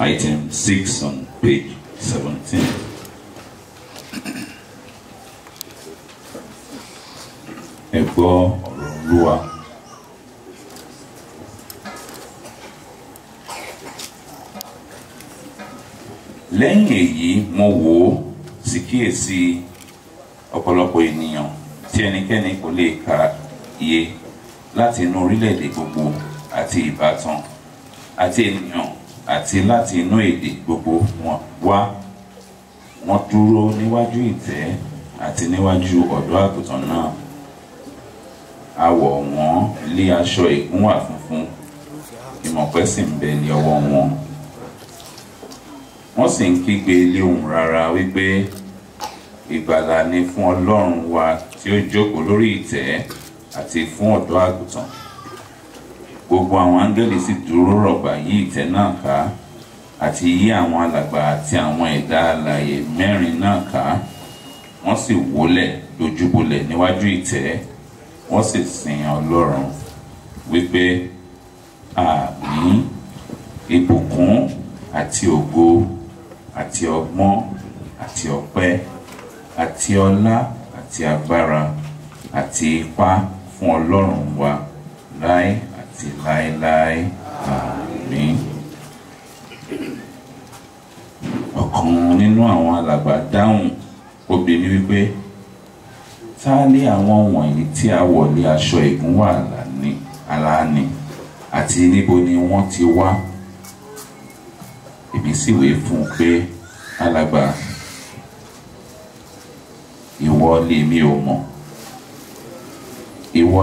item 6 on page 17. Ẹ gbọ́ ọ̀rọ̀ Olúwa. Lẹ́yìn èyí mo wò ó sì kíyèsí ọ̀pọ̀lọpọ̀ ènìyàn tí ẹnikẹ́ni kò lè ka iye láti inú orílẹ̀-èdè gbogbo àti ìbátan àti ènìyàn àti láti inú èdè gbogbo wọn wá. Wọ́n dúró níwájú ìtẹ́ àti níwájú ọ̀dọ́ àgùntàn náà. A wọ̀ wọ́n lé aṣọ ìgúnwà funfun, ìmọ̀pẹ́ sì ń bẹ ní ọwọ́ wọn. Wọ́n sì ń kígbe lé ohùn rara wípé ìgbàlà ni fún Ọlọ́run wa tí ó jókòó lórí ìtẹ́ àti fún ọ̀dọ́ àgùntàn. Gbogbo àwọn áńgẹ́lì sì dúró rọ̀gbà yí ìtẹ́ náà ká àti yí àwọn alàgbà àti àwọn ẹ̀dá alààyè mẹ́rin náà ká. Wọ́n sì wólẹ̀ dojúbolẹ̀ níwájú ìtẹ́, wọ́n sì sin Ọlọ́run wípé àmín, ìbùkún àti ògo àti ọgbọ́n àti ọpẹ́ àti ọlá àti agbára àti ipá fún Ọlọ́run wa láé àti láéláé. Àmín. Ọ̀kan nínú àwọn alàgbà dáhùn ó bi mí wípé, ta ni àwọn wọ̀nyí tí a wọ̀ lé aṣọ ìgúnwà aláàánú àti níbo ni wọ́n ti wá? Èmi sì wí fún un pé, alàgbà, ìwọ lèmi ò mọ̀. Ìwọ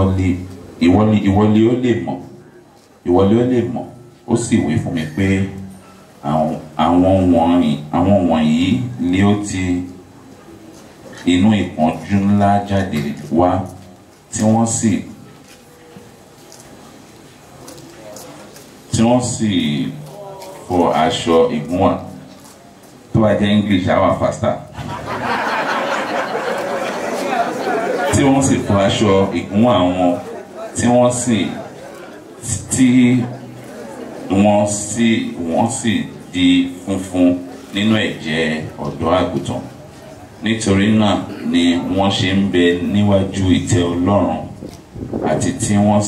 lè ó lè mọ̀. Ó sì wí fún mi pé àwọn wọ̀nyí ni ó ti inú ìpọ́njú ńlá jáde wá, tí wọ́n sì fọ aṣọ ìgúnwà. Tó bá jẹ́ English á wà faster. Tí wọ́n sì fọ aṣọ ìgúnwà wọn, tí wọ́n sì di funfun nínú ẹ̀jẹ̀ ọ̀dọ́ àgùntàn. Nítorí náà ni wọ́n ṣe ń bẹ níwájú ìtẹ́ Ọlọ́run àti tí wọ́n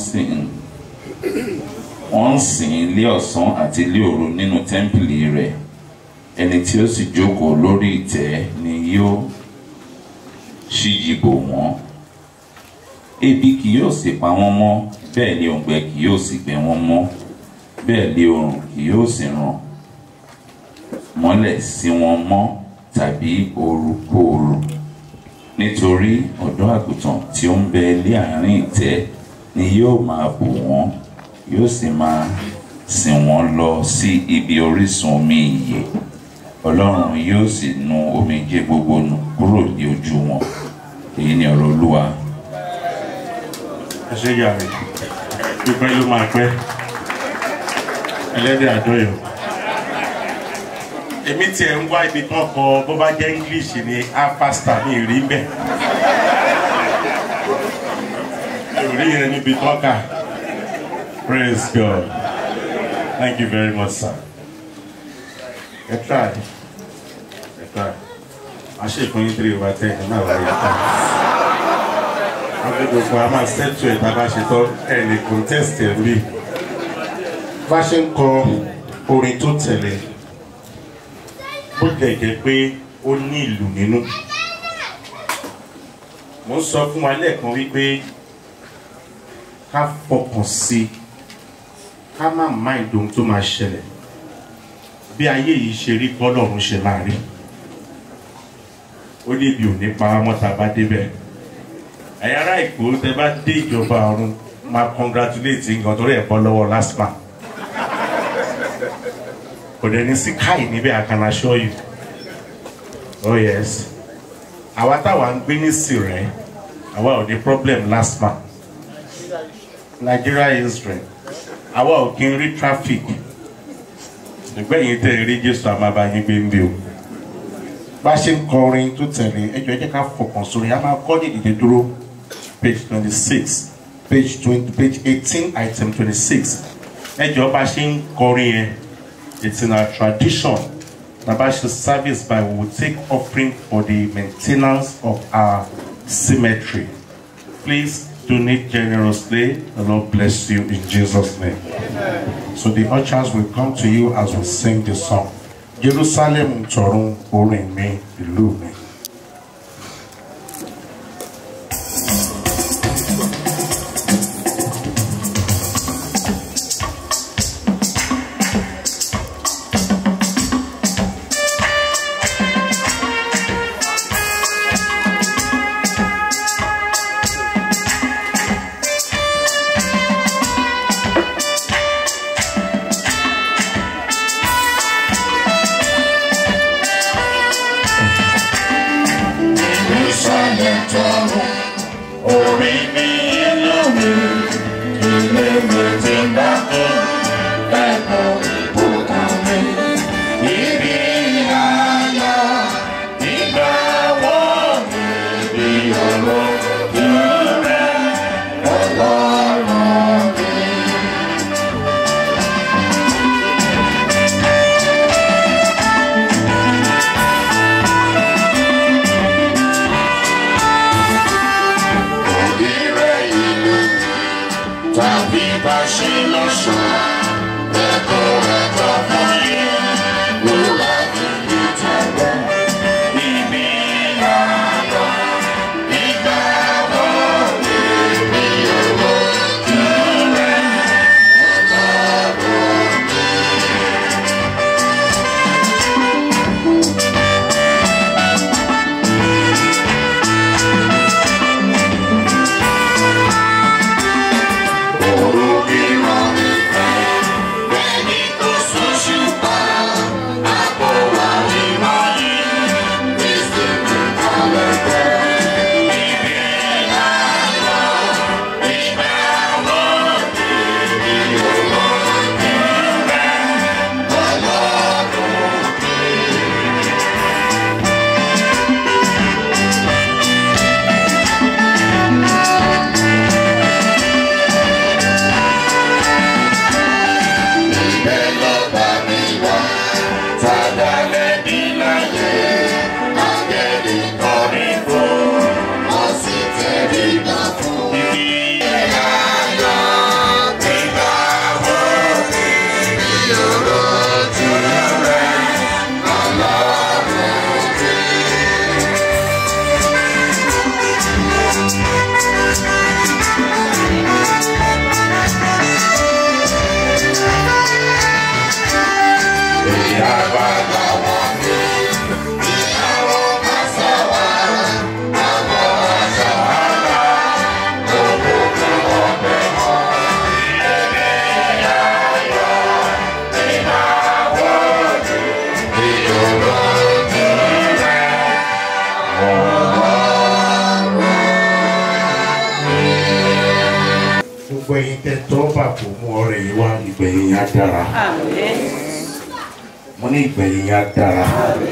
ń sìn lé ọ̀sán àti lé òru nínú tẹ́ḿpìlì rẹ̀. Ẹni tí ó sì jókòó lórí ìtẹ́ ni yóò ṣíji bò wọ́n. Ebi kì yóò sì pa wọ́n mọ́, bẹ́ẹ̀ ni òǹgbẹ kì yóò sì gbẹ wọ́n mọ́, bẹ́ẹ̀ ni oòrùn kì yóò sì ràn mọ́lẹ̀ sí wọn mọ́ tàbí òrùkòòrù. Nítorí ọ̀dọ́ àgùntàn tí ó ń bẹ lé àárín ìtẹ́ ni yóò máa bò wọ́n, yóò sì máa sìn wọ́n lọ sí ibi orísun omi ìyè. Ọlọ́run yóò sì nu omijé gbogbo nù kúrò ní ojú wọn. Èyí ni ọ̀rọ̀ Olúwa. Ẹ ṣé yàrá pípẹ́ ló máa pẹ́, ẹlẹ́dẹ̀ àjọyọ̀. Èmi tiẹ̀ ń wá ibi tán kọ bó bá jẹ́ English ni a pasta ní ìrí ń bẹ̀. Ìrí yẹn níbi tán kà. Praise God. Thank you very much, sir. Ẹ try. I ṣe fún yín 3/10 ẹ̀ náà wáyé tán. Wọ́n fi gbogbo a máa ṣètò ẹ̀ tábà ṣe tán ẹ̀ lè contest ẹ̀ rí. Bá ṣe ń kọ orin tó tẹ̀lé, ó lè jẹ́ pé ó ní ìlù nínú. Mo ń sọ fún wa lẹ́ẹ̀kan wípé ká fọkàn sí, ká má mind ohun tó máa ṣẹlẹ̀. Bí ayé yìí ṣe rí bọ́lọ́run ṣe máa rí. Ó níbi ò ní pa wọ́n tá a bá débẹ̀. Ẹ̀yin ará Èkó tẹ́ bá dé ìjọba ọ̀run máa congratulate nǹkan torí ẹ̀ bọ́ lọ́wọ́ last man. Kò dẹ̀ ní sí káì níbẹ̀, I can assure you. Oh yes. Àwa táwa ń gbé ní Sìrẹ́, àwa ò ní problem last man. Nigeria Israel, àwa ò kí ń rí traffic. Ìgbẹ́yìn tẹ́ rí Jésù àmàbá yín gbé ń bí o. Bá ṣe ń kọrin tó tẹ̀lé, ẹ jọ̀ọ́ ẹ jẹ́ ká fọkàn sórí, a máa kọ́ ní ìdíje dúró page 26, page 18 item 26. Ẹ jọ̀ọ́ bá ṣe ń kọrin yẹn, It's in our tradition. Nabashi service by we will take offering for the maintenance of our cemetery. Please donate generously. The Lord bless you in Jesus' name. Amen. So the ushers will come to you as we sing the song. Jerusalem Torun Orin Mi Ìlú Mi. Mo ní ìgbẹ̀yìn á dára.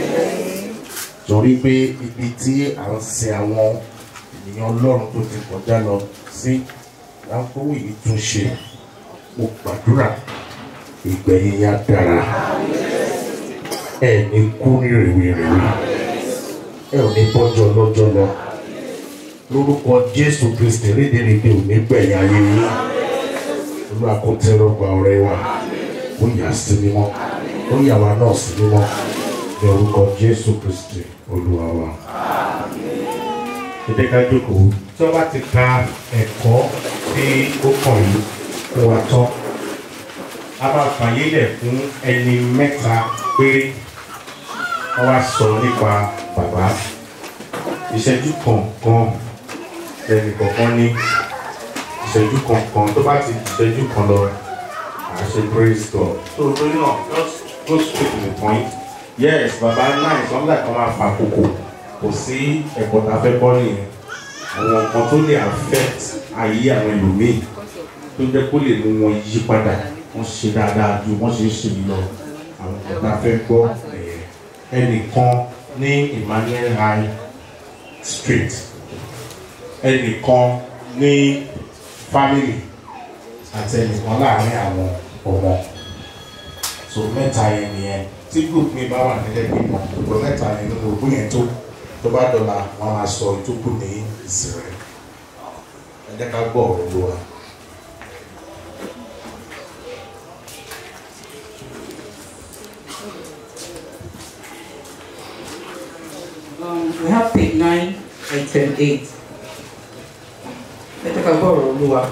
Torí pé ibi tí à ń sin àwọn ènìyàn Ọlọ́run tó ti kọjá lọ sí láńkówó yìí tún ṣe. Mo gbàdúrà ìgbẹ̀yìn á dára. Ẹ ní kú ní rèwerèwe. Ẹ ò ní bọ́jọ́ lọ́jọ́ lọ. Lórúkọ Jésù Kristi rédèrèdè ò ní gbẹ̀yìn ayé yín. Olúwa kó tẹ́wọ́ gba ọrẹ wa. Ó yà sí mímọ́. Ó yà wá náà sí mímọ́. Ní orúkọ Jésù Kristi Olúwa wa. Ẹ jẹ́ ká jókòó. Tí wọ́n bá ti ka ẹ̀kọ́ tí ó kàn yìí fún wa tán, a máa fàyè lẹ̀ fún ẹni mẹ́ta péré. Wọ́n wá sọ nípa bàbá. Ìṣẹ́jú kọ̀ọ̀kan ẹnì kọ̀ọ̀kan ní ìṣẹ́jú kọ̀ọ̀kan tó bá ti ìṣẹ́jú kan lọ à ṣe praise God. So torí náà just go straight to the point. Yes, bàbá náà ìsọ́nlá kan máa fa àkókò. Kò sí ẹ̀kọ́ tá a fẹ́ kọ́ nìyẹn. Àwọn nǹkan tó lè affect ayé àwọn ẹlòmíì tó jẹ́ kó lè mú wọn yí padà. Wọ́n ṣe dáadáa ju wọ́n ṣe ń ṣe lọ. Àwọn nǹkan tá a fẹ́ gbọ́ nìyẹn. Ẹnìkan ní Emmanuel High Street. Ẹnìkan ní family àti ẹnìkan láàárín àwọn ọmọ. so mẹ́ta yẹn nìyẹn tí group mi bá wà nílẹ̀ bímọ gbogbo mẹ́ta yẹn nínú ogún yẹn tó bá dọ̀la wọn máa sọ ìtókù ní ìsìnrẹ́ ẹ jẹ́ ká gbọ́ ọ̀rọ̀ Olúwa. We have page 9, item 8. Let us go Olúwa.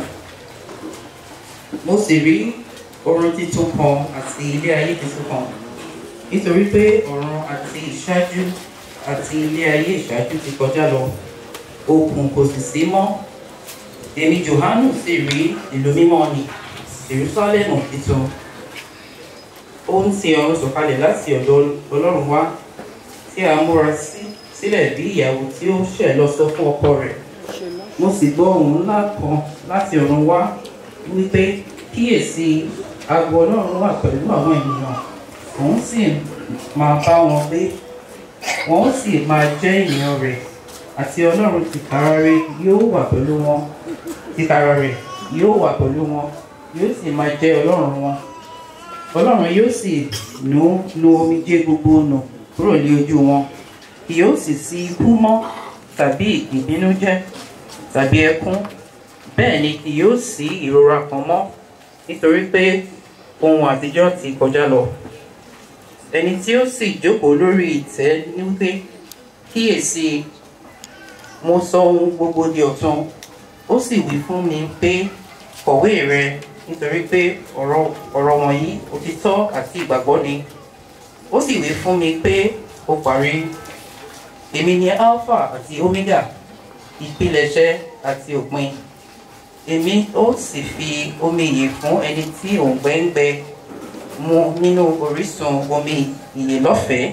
Mo sì rí ọ̀run titun kan àti ilé ayé titun kan. Nítorí pé ọ̀run àti ìṣáájú àti ilé ayé ìṣáájú ti kọjá lọ. Òkun kò sì sí mọ́. Èmi Jòhánù sì rí ìlú mímọ́ ni, Jerúsálẹ́mù titun. Ó ń ti ọ̀run sọ̀kalẹ̀ láti ọ̀dọ̀ Ọlọ́run wá, tí a múra sílẹ̀ bí ìyàwó tí ó ṣẹ̀ lọ sọ fún ọkọ rẹ̀. Mo sì gbọ́ ohùn ńlá kan láti ọ̀run wá wípé kíyèsí agbo Ọlọ́run wà pẹ̀lú àwọn ènìyàn, òun sì máa bá wọn gbé, wọn ó sì máa jẹ́ ènìyàn rẹ̀, àti Ọlọ́run tìkára rẹ̀ yóò wà pẹ̀lú wọn, tìkára rẹ̀ yóò wà pẹ̀lú wọn, yóò sì máa jẹ́ Ọlọ́run wọn. Ọlọ́run yóò sì nu omijé gbogbo nù kúrò ní ojú wọn, kì yóò sì sí ikú mọ́ tàbí ìbínújẹ́ tàbí ẹkún, bẹ́ẹ̀ ni kì yóò sí ìrora kan mọ́, nítorí pé ohun àtijọ́ ti kọjá lọ. Ẹni tí ó sì jókòó lórí ìtẹ́ ní wípé kíyèsí mo sọ ohun gbogbo di ọ̀tun, ó sì wí fún mi pé kọ̀wé rẹ, nítorí pé ọ̀rọ̀ wọ̀nyí òtítọ́ àti ìgbàgbọ́ ni. Ó sì wí fún mi pé ó parí. Èmi ni Alpha àti Omega, ìpilẹ̀ṣẹ̀ àti òpin. Èmi ó sì fi omi ìyè fún ẹni tí òǹgbẹ ń gbẹ mu nínú orísun omi ìyè lọ́fẹ̀ẹ́.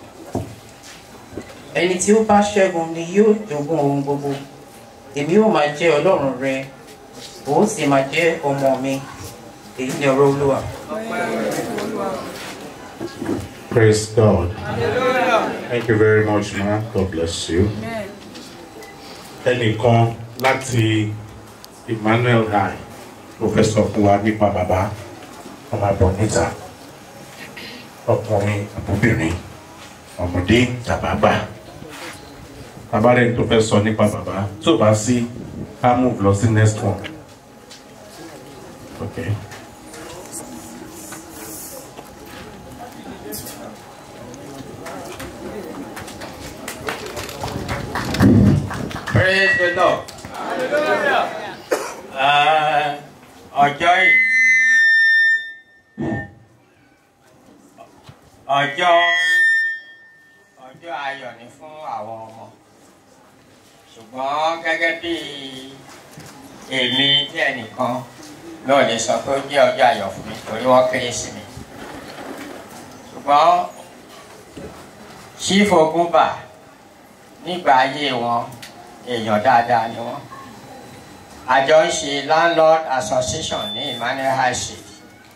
Ẹni tí ó bá ṣẹ́gun ni yóò jogún ohun gbogbo. Èmi ó máa jẹ́ Ọlọ́run rẹ, ó sì máa jẹ́ ọmọ mi. Èyí ni ọ̀rọ̀ Olúwa. Praise God. Thank you very much, man. God bless you. Ẹnìkan láti Emmanuel High ló fẹ́ sọ fún wa nípa bàbá ọmọ Bonita, ọkùnrin àbúbìnrin, ọmọdé tàbàgbà. Bàbá rẹ̀ tó fẹ́ sọ nípa bàbá tó bá sí ká move lọ sí next one. Okay. Praise the Lord. Hallelujah. Ọjọ́ ayọ̀ ni fún àwọn ọmọ. Ṣùgbọ́n gẹ́gẹ́ bí èmi tí ẹnìkan náà lè sọ pé ó jẹ́ ọjọ́ ayọ̀ fún mi torí wọ́n kéré sí mi. Ṣùgbọ́n Chief Ogunba nígbà ayé wọn èèyàn dáadáa ni wọ́n. Àjọ ń ṣe landlord association ní Emmanuel High Street.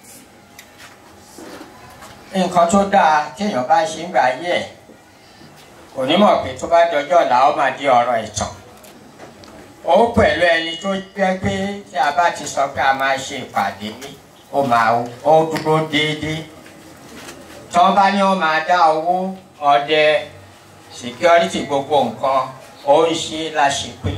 Nǹkan tó dáa téèyàn bá ṣe ń gbà ayé ẹ̀ kò ní mọ̀ pé tó bá dọjọ́ ọ̀la ó máa di ọ̀rọ̀ ìtàn. Ó pẹ̀lú ẹni tó jẹ́ pé tí a bá ti sọ pé a máa ṣe ìpàdé ó dúró déédéé. Tí wọ́n bá ní wọ́n máa dá owó ọdẹ security gbogbo nǹkan ó ń ṣe láṣepé.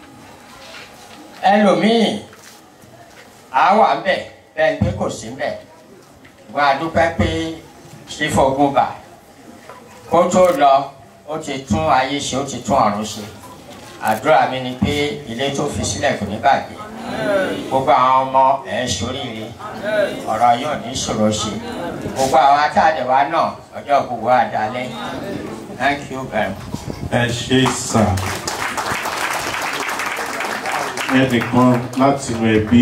Ẹlòmíì á wà ń bẹ̀ bẹ́ẹ̀ pé kò sí ń bẹ̀. Wọ́n á dúpẹ́ pé Chief Ogunba kó tó lọ ó ti tún ayé ṣe, ó ti tún ọ̀run ṣe. Àdúrà mi ni pé ilé tó fi sílẹ̀ kò ní bàjẹ́. Gbogbo àwọn ọmọ ẹ̀ ń ṣoríire, ọ̀rọ̀ yóò ní ìṣòro ṣe. Gbogbo àwọn atádẹ̀wá náà ọjọ́ gbogbo àdálẹ́. Thank you very much. Ẹ ṣé sà. Ẹnìkan láti inú ẹbí.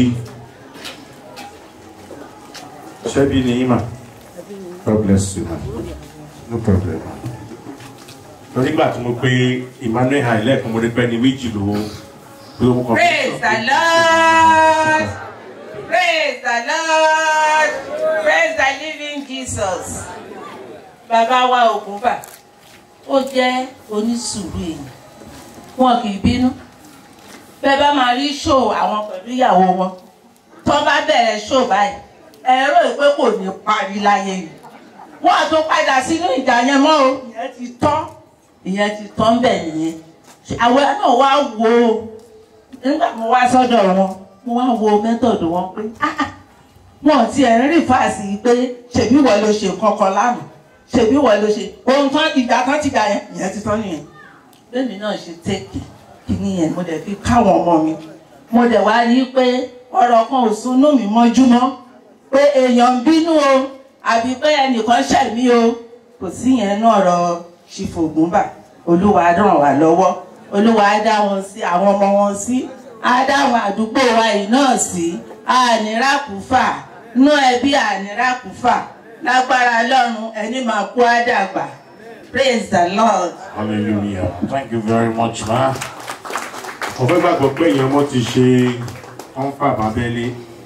Ṣẹ́bí ni yín mà? God bless you ma. No problem. Nígbà tí mo pe Emmanuel High lẹ́ẹ̀kan mo rí pé ní méjì lówó. Praise the Lord! Praise the Lord! Praise the living Jesus! Bàbá wa Ògúnbà, ó jẹ́ onísùúrù èèyàn. Wọn kì í bínú. Bẹ́ẹ̀ bá máa rí ṣóò àwọn pẹ̀lú ìyàwó wọn. Tó bá bẹ̀rẹ̀ ṣóò báyìí, ẹ̀rọ ìpé kò ní parí láyé yìí wọ́n tó padà sínú ìjà yẹn mọ́ o ìyẹn ti tán bẹ́ẹ̀ nìyẹn àwọn náà wá wo nígbà mo wá sọ́dọ̀ wọn mo wá wo mẹ́tọ̀dù wọn pé wọn ti ẹ̀ ń rí fàásì pé ṣèbí wọ́n ló ṣe kankan lánàá ṣèbí wọ́n ló ṣe ohun tán ìjà tán ti gbà yẹn ìyẹn ti tán nìyẹn lẹ́mi náà ṣe tẹ́kì kìíní yẹn mo dẹ̀ fi káwọn ọmọ mi mo dẹ̀ wá rí pé ọ̀rọ̀ kan ò súnú mi mọ́júmọ́ pé èèyàn ń bínú o àbí pé ẹnìkan ṣẹ̀ mí o kò sí yẹn náà ọ̀rọ̀ Ṣìfògúnbà Olúwa ràn wá lọ́wọ́ Olúwa á dá wọn sí àwọn ọmọ wọn sí á dá àwọn àdúgbò wa yìí náà sí ànírákùfà nú ẹbí ànírákùfà lágbára Ọlọ́run ẹni máa kú á dàgbà. Praise the Lord. Hallelujah. Thank you very much, ma. Mo fẹ́ gbàgbọ́ pé èèyàn mo ti ṣe ọ̀nfà bàbẹ́lé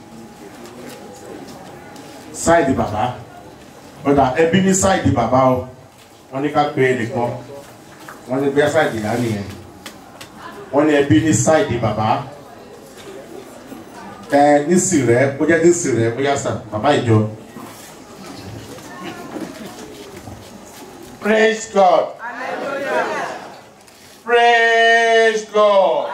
sáìdì bàbá ọ̀dà ẹbí ní sáìdì bàbá o wọ́n ní ká pé ẹnìkan wọ́n ní bẹ́ẹ̀ sáìdì ìyá nìyẹn wọ́n ní ẹbí ní sáìdì bàbá nísì rẹ̀ bóyá nísì rẹ̀ bóyá sà bàbá ìjọ. Praise God. Hallelujah. Praise God.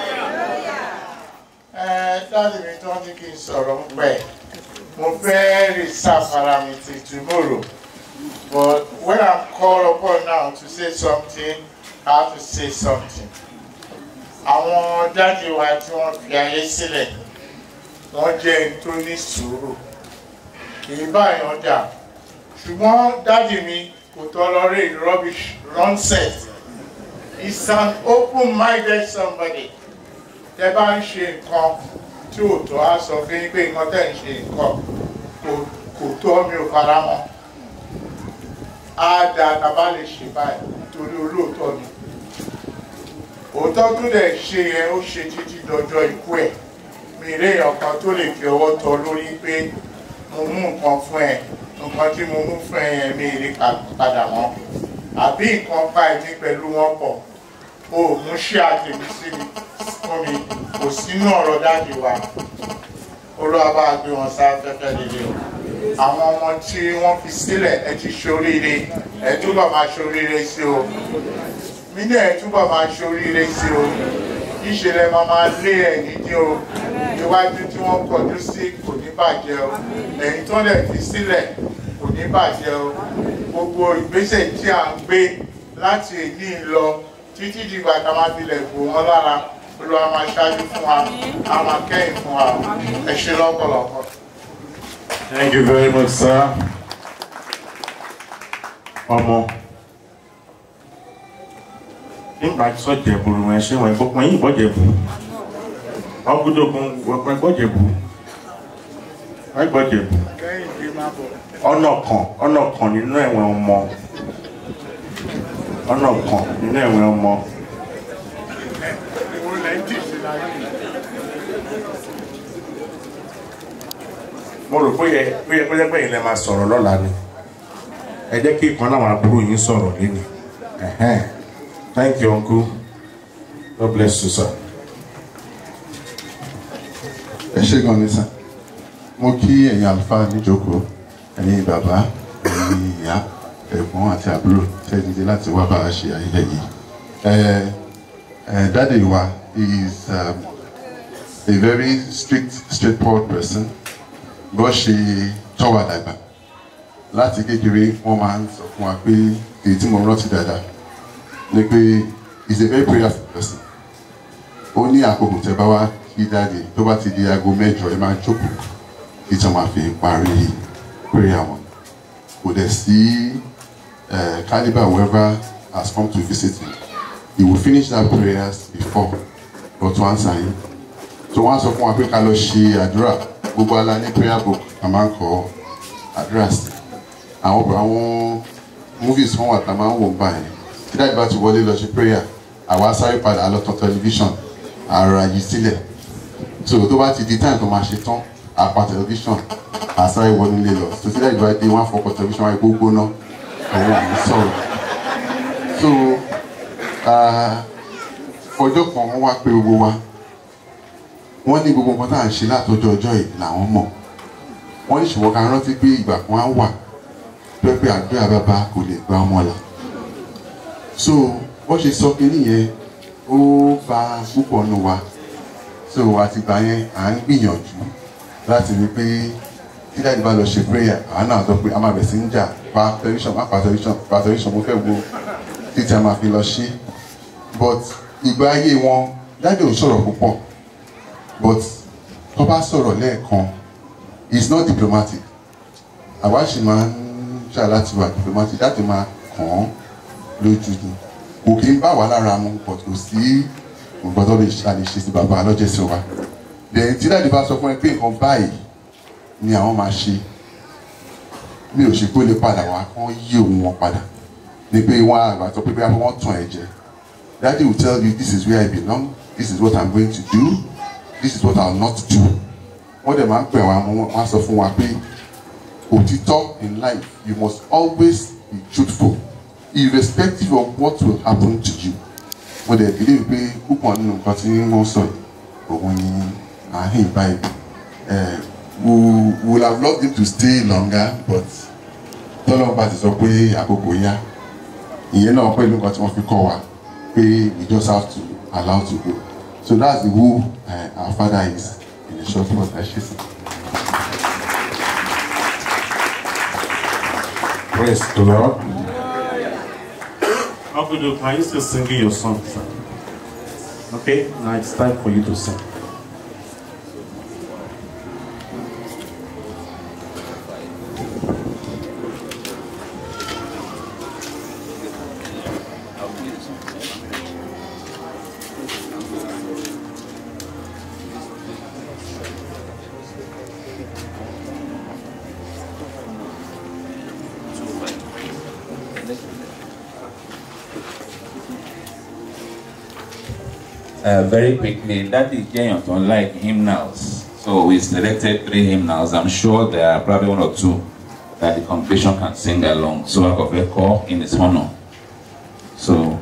Dáàdì mi tó ní kí n sọ̀rọ̀ ń pẹ́. Mo fẹ́ reserve ara mi till tomorrow. But when I'm called upon now to say something, I have to say something. Àwọn dáàdì wa tí wọ́n fi ayé sílẹ̀, wọ́n jẹ́ ẹni tó ní sùúrù. Kì í báyọ̀ jà. Ṣùgbọ́n dáàdì mi kò tolerate rubbish, nonsense. He's an open-minded somebody. Tẹ́ bá ń ṣe nǹkan tí ò tó á sọ fún yín pé nǹkan tẹ́ ń ṣe nǹkan kò tó mi ò fara mọ́. Á dáa tá a bá lè ṣe báyìí torí olóòótọ́ ni. Òótọ́ tó dẹ̀ ṣe yẹn ó ṣe títí dọjọ́ ikú ẹ̀. Mi rí èèyàn kan tó lè fi ọwọ́ tọ́ lórí pé mo mú nǹkan fún ẹ. Nǹkan tí mo mú fún ẹ yẹn mi rí padà mọ́. Àbí nǹkan pa ẹ̀mí pẹ̀lú wọn pọ̀. O mú ṣé àtẹ̀mí sí mi fún mi kò sínú ọ̀rọ̀ dáàdì wa. Olúwa bá gbé wọn sáfẹ́fẹ́ líle o. Àwọn ọmọ tí wọ́n fi sílẹ̀ ẹ ti ṣoríire ẹ túbọ̀ máa ṣoríire sí o. Mí náà ẹ túbọ̀ máa ṣoríire sí o. Ìṣẹ̀lẹ̀ máa lé ẹ̀ nídìí o. Iwájú tí wọ́n kọjú sí kò ní bàjẹ́ o. Ẹ̀yìn tó lẹ̀ fi sílẹ̀ kò ní bàjẹ́ o. Gbogbo ìgbésẹ̀ tí à ń gbé láti èyí lọ títí di ìgbà tá a máa filẹ̀ bò wọ́n lára Olúwa máa ṣáájú fún wa a máa kẹ́yìn fún wa ẹ ṣé lọ́pọ̀lọpọ̀. Thank you very much, sir. Ọmọ nígbà tí sọ́jà ìbòrò wọn ṣe wọn ìbọ̀pọ̀ yín ìbọ̀jẹ̀bù ọgúdógún wọ́pẹ́ gbọ́jẹ̀bù ẹgbọ́jẹ̀bù ọ̀nà kan nínú ẹ̀wọ̀n ọmọ ọ̀nà kan nínú ẹ̀wọ̀n ọmọ. Mo rò pé yẹ pé yẹn lè máa sọ̀rọ̀ lọ́la ni ẹ jẹ́ kí ìkan náà àbúrò yín sọ̀rọ̀ lẹ́nu. Thank you, uncle. God bless you, sir. Ẹ ṣé gan ni sir. Mo kí ẹ̀yin àlùfáà níjókòó, ẹ̀yin bàbá, ẹ̀yin ìyá, ẹ̀gbọ́n àti àbúrò tẹ́ dìde láti wá bá a ṣe ayẹyẹ yìí. Daddy wa is a very straightforward person. Bó ṣe tọ́ wa dàgbà. Láti kékeré wọ́n máa ń sọ fún wa pé èyí tí mo rántí dáadáa ni pé he's a very prayerful person. Ó ní àkókò tẹ́ bá wá kí dáàdì tó bá ti di aago 8 ẹ máa jókòó kí tí wọ́n máa fi parí prayer wọn. Kò dẹ̀ sí caliber whoever has come to visit him. He will finish that prayers before but to answer him. So wọ́n á sọ fún wa pé ká lọ ṣe àdúrà gbogbo ala ní prayer book a máa ń kọ àdúrà sí. Àwọn movies wọn wà tá a máa ń wò báyìí. Tí dáàbì bá ti wọlé lọ ṣe prayer àwa sáré padà lọ tán tẹlifíṣàn àrà yìí sílẹ̀. So tó bá ti di time tó máa ṣe tán àpá tẹlifíṣàn àsáré wọlé ilé lọ. So tí dáàbì bá dé wọ́n á fọkọ tẹlifíṣàn wáyé gbogbo náà àwọn àmì sọ̀rọ̀. So ọjọ́ kan wọ́n wá pé gbogbo wa wọ́n ní gbogbo nǹkan tá à ń ṣe látọjọ́ ọjọ́ yìí làwọn mọ̀ wọ́n ní ṣùgbọ́n ká rántí pé ìgbà kan á wà pé àdúrà bàbá kò lè gba ọmọ là. So wọ́n ṣe sọ pé nìyẹn ó ba púpọ̀ nù wa. So àtìgbà yẹn à ń gbìyànjú láti rí pé tí dáàdì bá lọ ṣe prayer àwọn náà sọ pé a máa bẹ̀ sí ń jà pa television mo fẹ́ wo títí a máa fi lọ ṣe. But ìgbà ayé wọn dáàdì ò sọ̀rọ̀ púpọ̀ but tó bá sọ̀rọ̀ lẹ́ẹ̀kan it's not diplomatic. Àwa ṣì máa ń ṣá láti wà diplomatic láti máa kàn án lójú ni kò kí ń bá wa lára mu but kò sí nǹkan tó lè ṣe sí bàbá lọ́jọ́sí wa. Then tí dáàdì bá sọ fún ẹ pé nǹkan báyìí ni àwọn máa ṣe mi ò ṣe pé ó lè padà wá kán yí òun wọn padà ní pé wọ́n àgbà tó pé bí wọ́n tàn ẹ̀ jẹ. Daddy will tell you this is where I belong, this is what I'm going to do, this is what I will not do. Wọ́n dẹ̀ máa ń pè wá wọ́n á sọ fún wa pé òtítọ́ in life you must always be truthful irrespective of what will happen to you. Wọ́n dẹ̀ believe pé púpọ̀ nínú nǹkan tí wọ́n sọ òun ni àhín báyìí. We would have loved him to stay longer but tọ́lọ́ bá ti sọ pé àkókò yá ìyẹn náà pẹ̀lú nǹkan tí wọ́n fi kọ́ wa pé we just have to allow to go. So that's who our father is in the short word. Praise the Lord. Uncle, can you still sing your song, sir? Okay, now it's time for you to sing. Very quickly, Daddy Jayon don't like hymnals, so we selected 3 hymnals. I'm sure there are probably 1 or 2 that the congregation can sing along. So I could call in his honor. So.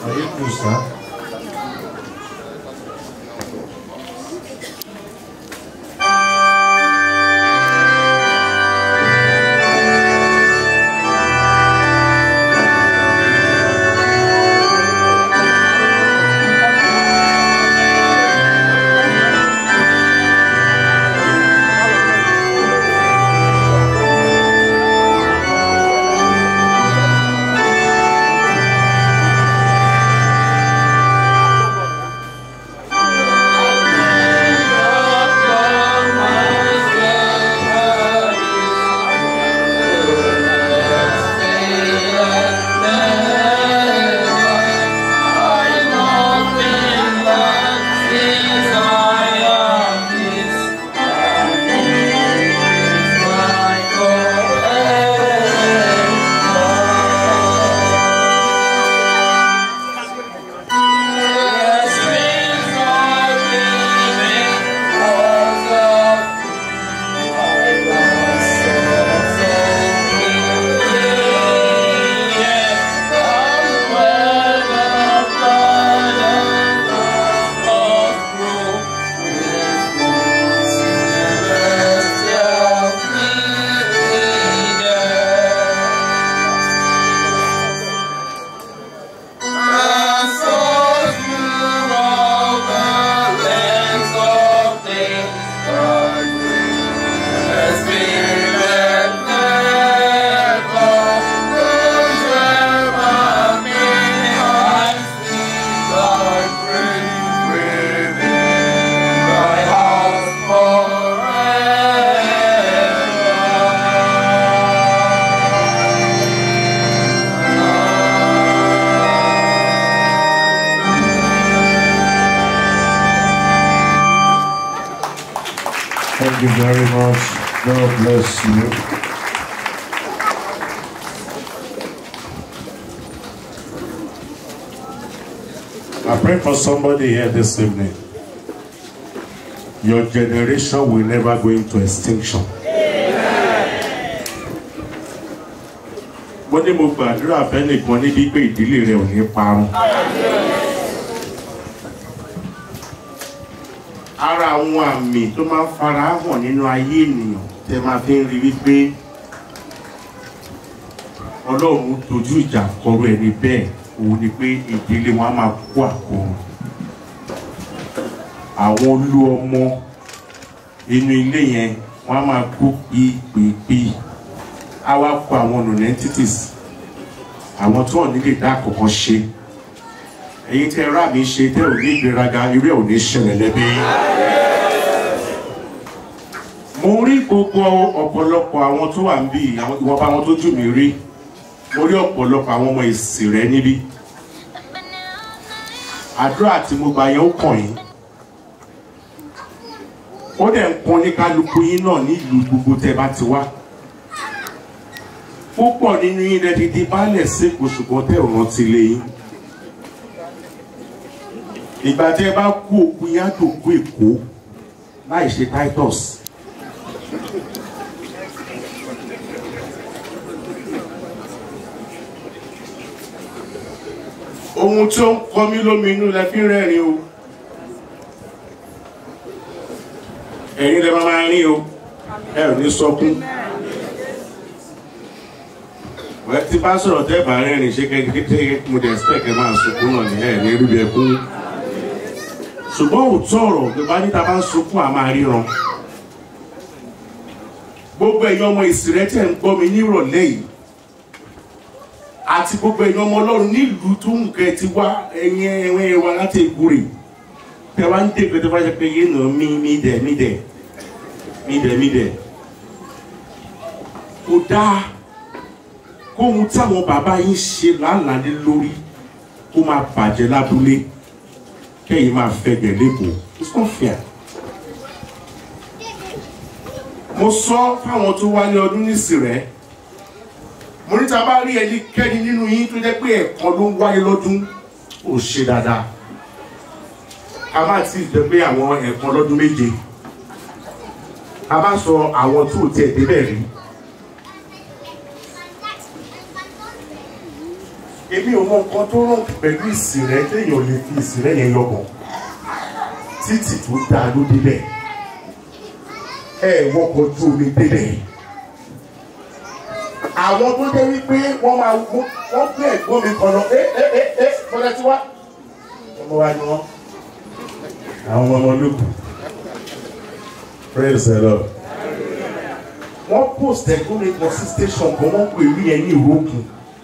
Ayé kù sá. Thank you very much. God bless you. I pray for somebody here this evening. Your generation will never go into extinction. Mo ní mo gbàdúrà fẹ́nìkan níbi pé ìdílé rẹ̀ ò ní parun. Ara àwọn àmì tó máa ń fara hàn nínú ayé ènìyàn tẹ́ máa fi ń rí wípé Ọlọ́run dojú ìjà kọrú ẹni bẹ́ẹ̀ òun ni pé ìdílé wọn á máa kó àkóràn. Àwọn olú ọmọ inú ilé yẹn wọn á máa kó pípípí. A wá kó àwọn non-entities, àwọn tó ní lè dá àkọ́kọ́ ṣe. Èyí tẹ́ rà mí ṣe tẹ́ ò ní ìgbéraga irú ẹ̀ ò ní ṣẹlẹ̀ lẹ́bí. Mo rí gbogbo ọ̀pọ̀lọpọ̀ àwọn tó wà níbí, ìwọ̀nba àwọn tó jù mí rí. Mo rí ọ̀pọ̀lọpọ̀ àwọn ọmọ ìsìn rẹ̀ níbí. Àdúrà tí mo gbà yẹn ó kàn yín. Ó dẹ̀ ń pọn ní kálukú yín náà ní ìlú gbogbo tẹ́ bá ti wá. Púpọ̀ nínú yín rẹ̀ ti di baálẹ̀ sípò ṣùgbọ́n tẹ́ ò rántí lé yín. Ìgbà tí ẹ bá kú òkú yá tó kú Èkó láì ṣe Titus. Ohun tí ó ń kọ mí lóminú lẹ fi rẹ́rìn o. Ẹ̀yin lẹ máa rí o, ẹ ò ní sọkún. Wẹ́ tí bá sọ̀rọ̀ tẹ́ bá rẹ́rìn ṣe kẹ́kẹ́ mo dẹ̀ expect ẹ máa sunkún náà ní ẹ̀ ní rí bí ẹkún. Ṣùgbọ́n òótọ́ ọ̀rọ̀ tó bá níta bá ń sunkún à máa ríran. Gbogbo ẹ̀yin ọmọ ìsìrẹ́ tẹ̀ ń gbọ́ mi ní ìrọ̀lẹ́ yìí àti gbogbo ẹ̀yin ọmọ Ọlọ́run nílùú tó ń kẹ́ ti wá ẹ̀yin ẹ̀wọ̀n ẹ̀wà láti Ègùrè tẹ wá ń dé pé tó bá ṣe pé yé nà mí dẹ̀. Kò dáa kóhun táwọn bàbá yín ṣe lálàá lé lórí kó máa bàjẹ́ lábúlé kẹ́yìn máa fẹ́gẹ̀ lẹ́kọ̀ọ́. It's not fair. Mo sọ fáwọn tó wá ní ọdún nísìrẹ́, mo ní ta bá rí ẹnikẹ́ni nínú yín tó jẹ́ pé ẹ̀kan ló ń wáyé lọ́dún ò ṣe dáadáa. A máa ti jẹ́ pé àwọn ẹ̀kan lọ́dún méje. A bá sọ àwọn tó tiẹ̀ débẹ̀ rí. èmi ò mọ nǹkan tó rán pẹ̀lú ìsìnrẹ́ téèyàn lè fi ìsìnrẹ́ yẹn yọgàn títì tó dáa ló débẹ̀ ẹ wọkọ̀ ojú omi débẹ̀ àwọn tó jẹ́ wípé wọ́n máa wọ́n gbé ẹ̀gbọ́n mi kan lọ kọ́lẹ́ tí wá ọmọ wa ni wọ́n àwọn ọmọ ológun praise the Lord wọ́n post ẹ̀gbọ́n mi kan sí station kan wọ́n pè rí ẹ ní ìrókùn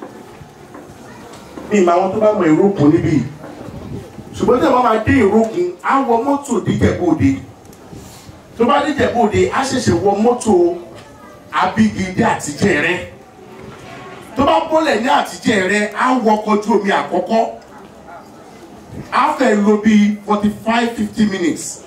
ní ìmọ̀ àwọn tó bá mọ ìrókùn níbí ṣùgbọ́n tí wọ́n máa dé ìrókùn á wọ mọ́tò díjẹ̀bóde tó bá díjẹ̀bóde á ṣẹ̀ṣẹ̀ wọ mọ́tò Abígidé Àtijẹ̀rẹ́ tó bá bọ́lẹ̀ ní Àtijẹ̀rẹ́ á wọkọ̀ ojú omi àkọ́kọ́ á fẹ́ lò bí 45-50 minutes.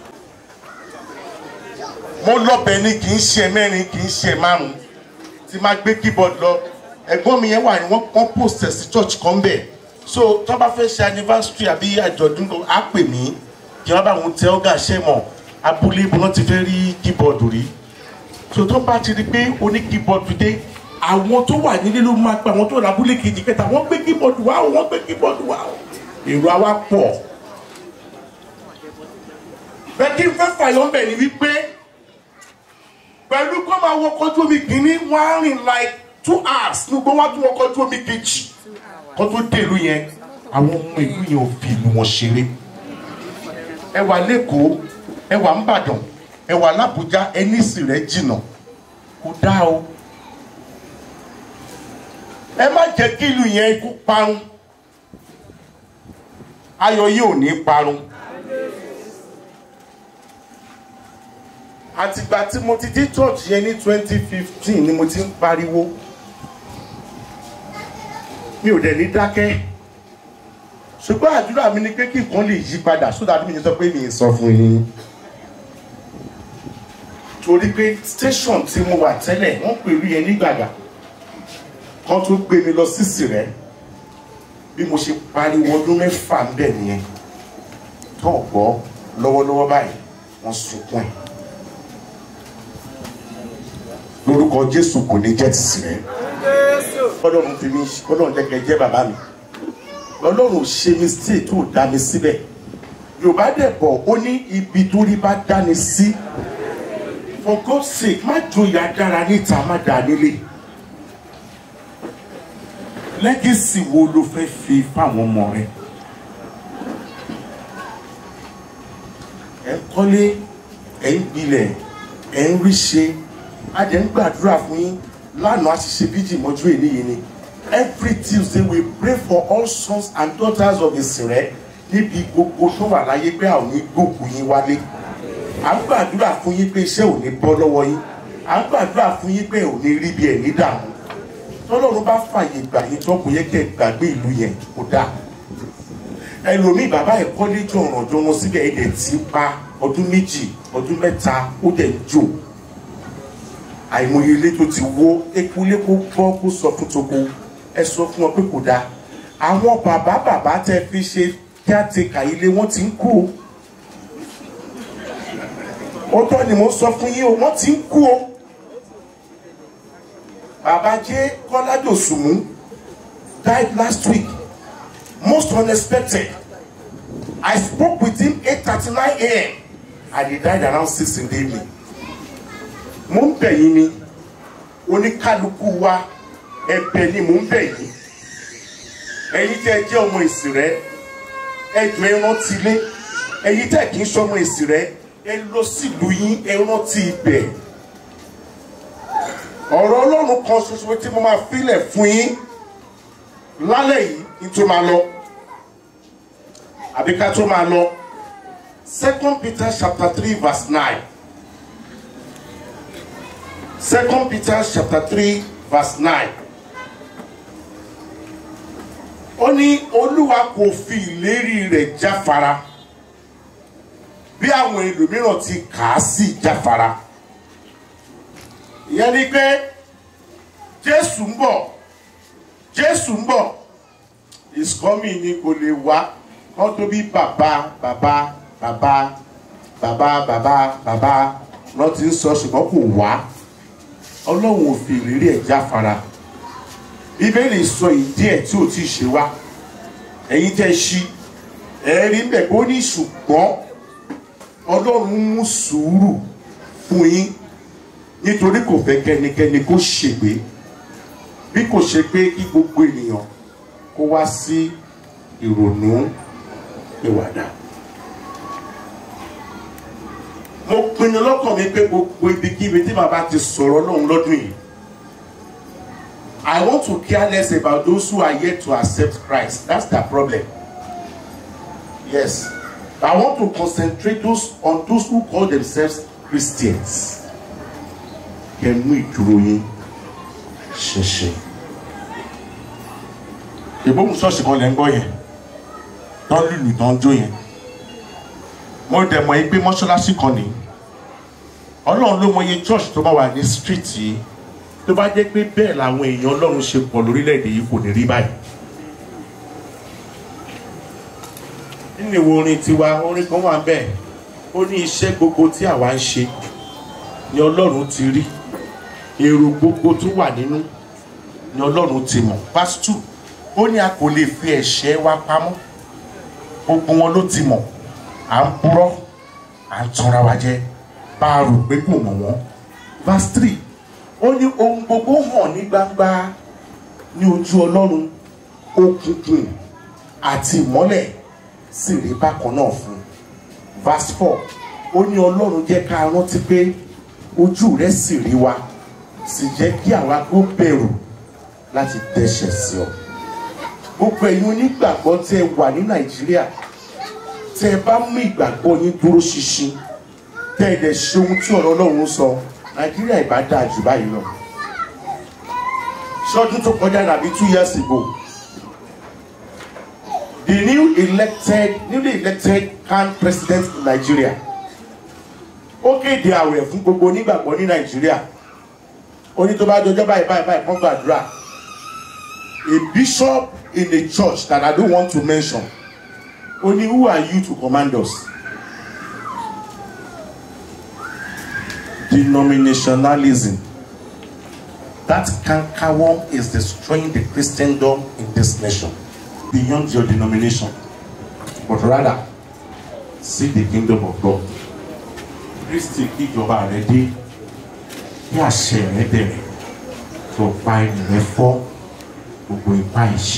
mo lọ́bẹ̀ ni kì í ṣe mẹ́rin kì í ṣe márùn-ún tí máa gbé keyboard lọ ẹ̀gbọ́n mi yẹn wà ní wọ́n post ẹ̀ sí church kan bẹ̀ so tó bá fẹ́ ṣe anniversary àbí àjọ̀dún á pè mí kí wọ́n bá wọn tẹ ọ́gà ṣẹ́ mọ̀ abúlé ibi wọ́n ti fẹ́ rí keyboard rí so tó bá ti rí pé oní keyboard dé àwọn tó wà nílé ló máa pa àwọn tó rà abúlé kejì kẹta wọ́n gbé keyboard wá o wọ́n gbé keyboard wá o èrò àwa pọ̀ bẹ́ẹ̀ kí n fẹ́ fàyọ̀ ń bẹ̀ ni wípé pẹ̀lú kó máa wọkọ̀ ojú omi kìíní wọ́n á rìn like 2 hours ní gbọ́n wá tún wọkọ̀ ojú omi kejì kó tó dé ìlú yẹn àwọn ọmọ ìlú yẹn ò fi ìlú wọn ṣeré ẹ wà lẹ́kọ̀ọ́ ẹ wà ńbàdàn ẹ wà l'Àbújá ẹni sì rẹ̀ jìnnà kò dáa o ẹ má jẹ́ kí ìlú yẹn ikú parun ayọ̀ yìí ò ní parun àtìgbà tí mo ti dé church yẹn ní 2015 ni mo ti ń pariwo mi ò dẹ̀ ní dákẹ́ ṣùgbọ́n àdúrà mi ni pé kí nǹkan lè yí padà sódà bí mi sọ pé mi sọ fún yín torí pé station tí mo wà tẹ́lẹ̀ wọ́n pè rí yẹn ní Gbàgà kan tó gbé mi lọ sí Ìsìrẹ́ bí mo ṣe pariwo ọdún 6 ń bẹ̀ nìyẹn tó gbọ́ lọ́wọ́lọ́wọ́ báyìí wọ́n sunkún ẹ̀ lórúkọ Jésù kò ní jẹ́ ti Ìsìrẹ́ Ọlọ́run fi mi Ọlọ́run jẹ́ kẹ́ jẹ́ bàbá mi Ọlọ́run ṣe mistake tó dá mi síbẹ̀ Yorùbá dẹ̀ bọ̀ ó ní ibi tó rí bá dáni sí for God's sake má joyà dára níta má dà nílé lẹ́gẹ̀sì wo ló fẹ́ fi fáwọn ọmọ rẹ̀ ẹ̀ ń kọ́lé ẹ̀ ń gbilẹ̀ ẹ̀ ń rí ṣe a dẹ̀ ń gbàdúrà fún yín lánàá a ti ṣe bíjì mọ́jú èyí yìí ni every Tuesday we pray for all sons and daughters of Ìsìrẹ́ níbi gbogbo tó wà láyé pé a ò ní gbòkú yín wálé à ń gbàdúrà fún yín pé iṣẹ́ ò ní bọ́ lọ́wọ́ yín à ń gbàdúrà fún yín pé ò ní rí bí ẹ̀ ní dààmú tọ́lọ́run bá fàyè gbà yín tó kò yẹ kẹ́ ẹ gbàgbé ìlú yẹn kó dáa ẹlòmíì bàbá ẹ̀ kọ́lé jọ ọ̀ràn jọ wọn síbẹ̀ ẹ̀dẹ̀ tí pa ọdún 2 ọdún 3 ó dẹ̀ ń jò àìmọye ilé tó ti wó ekúlé kó gbọ́ kó sọ fún toko ẹ sọ fún wọn pé kò dáa àwọn bàbá tẹ fi ṣe kíátìkà ilé wọn ti ń kú o ọ̀tọ̀ ni mo sọ fún yín o wọ́n ti ń kú o Baba J. Kọ́ládòsùnmú died last week most unexpected I spoke with him 8:39 a.m. and he died around 6 in the evening mo ń bẹ̀ yín ni oníkálukú wa ẹ̀bẹ̀ ni mo ń bẹ̀ yín ẹ̀yin tẹ́ ẹ jẹ́ ọmọ Ìsìrẹ́ ẹ jọ̀ọ́ ẹ rántí ilé ẹ̀yin tẹ́ kì í ṣọmọ Ìsìrẹ́ ẹ lọ sílùú yín ẹ rántí ibẹ̀ ọ̀rọ̀ Ọlọ́run kan ṣoṣo tí mo máa filẹ̀ fún yín lálẹ́ yìí ní tó máa lọ àbí ká tó máa lọ 2 Peter chapter 3 verse 9 2 Peter chapter 3 verse 9 ó ní Olúwa kò fi ìlérí rẹ̀ jáfara bí àwọn ẹlòmíràn ti kà á sí jáfara ìyẹn ni pé Jésù ń bọ̀ is coming ni kò lè wá wọ́n tó bí bàbá lọ́ ti ń sọ ṣùgbọ́n kò wá Ọlọ́run ò fi ìlérí ẹ̀ jáfara Bíbélì sọ ìdí ẹ̀ tí ò tí ì ṣe wá ẹ̀yin tẹ́ ṣí ẹ̀rí ń bẹ̀ pé ó ní ṣùgbọ́n Ọlọ́run mú sùúrù fún yín nítorí kò fẹ́ kẹ́nikẹ́ni kó ṣègbé bí kò ṣe pé kí gbogbo ènìyàn kó wá sí ìrònú ìwàdà. Mo pinnu lọ́kàn mi pé gbogbo ibikíbi tí bàbá ti sọ̀rọ̀ Ọlọ́run lọ́dún yìí, I want to care less about those who are yet to accept Christ. That's the problem. Yes. I want to concentrate on those who call themselves Christians. Can we grow in? Ṣẹṣẹ. Ìbomú ṣọ́ọ̀ṣì kan lẹ́ ń gbọ́ yẹn. Tán lùlù tán jó yẹn. Mo dẹ̀ mọ̀ pé mọ́ṣáláṣí kan ní. Ọlọ́run ló mọye church tó bá wà ní street yìí. Tó bá jẹ́ pé bẹ́ẹ̀ làwọn èèyàn Ọlọ́run ṣe pọ̀ lórílẹ̀‐èdè yìí kò ní rí báyìí. Nínú ìwé orin tiwa, orin kan wà bẹ́ẹ̀. Ó ní iṣẹ́ gbogbo tí àwa ń ṣe ni Ọlọ́run ti rí. Èrò gbogbo tó wà nínú ni Ọlọ́run ti mọ̀. Verse 2, ó ní a kò lè fi ẹ̀ṣẹ̀ wa pamọ́. Gbogbo wọn ló ti mọ̀. À ń purọ́, à ń tanra wa jẹ, bá a rò pé kò mọ̀ wọ́n. Verse 3, ó ní ohun gbogbo hàn ní gbangba ní ojú Ọlọ́run, òkùnkùn àti ìmọ́lẹ̀ sì rí bákan náà fún. Verse 4, ó ní Ọlọ́run jẹ́ ká rántí pé ojú rẹ̀ sì rí wa, sì jẹ́ kí àwa kó bẹ̀rù láti dẹ́ṣẹ̀ sí ọ. Gbogbo ẹ̀yin onígbàgbọ́ tẹ́ wà ní Nàìjíríà, tẹ́ bá mú ìgbàgbọ́ yín dúró ṣinṣin, tẹ́ ẹ dẹ̀ ṣe ohun tí ọ̀rọ̀ Ọlọ́run sọ, Nàìjíríà ìbá dáa jù báyìí lọ. Ṣọ́dún tó kọjá nàbí 2 years ago, the newly elected current president in Nigeria, ó kéde àwẹ̀ fún gbogbo onígbàgbọ́ ní Nàìjíríà. Ó ní tó bá jọjọ́ báyìí kán gbàdúrà. A bishop in a church that I don't want to mention, ó ní, who are you to command us? Denominationalism. That cankerworm is destroying the Christendom in this nation. Beyond your denomination, but rather see the kingdom of God. Christi kí ìjọba rẹ̀ dé, kí àṣẹ rẹ̀ bẹ̀rẹ̀, tó pa ẹnu rẹ̀ fọ́ gbogbo ipá ìṣe.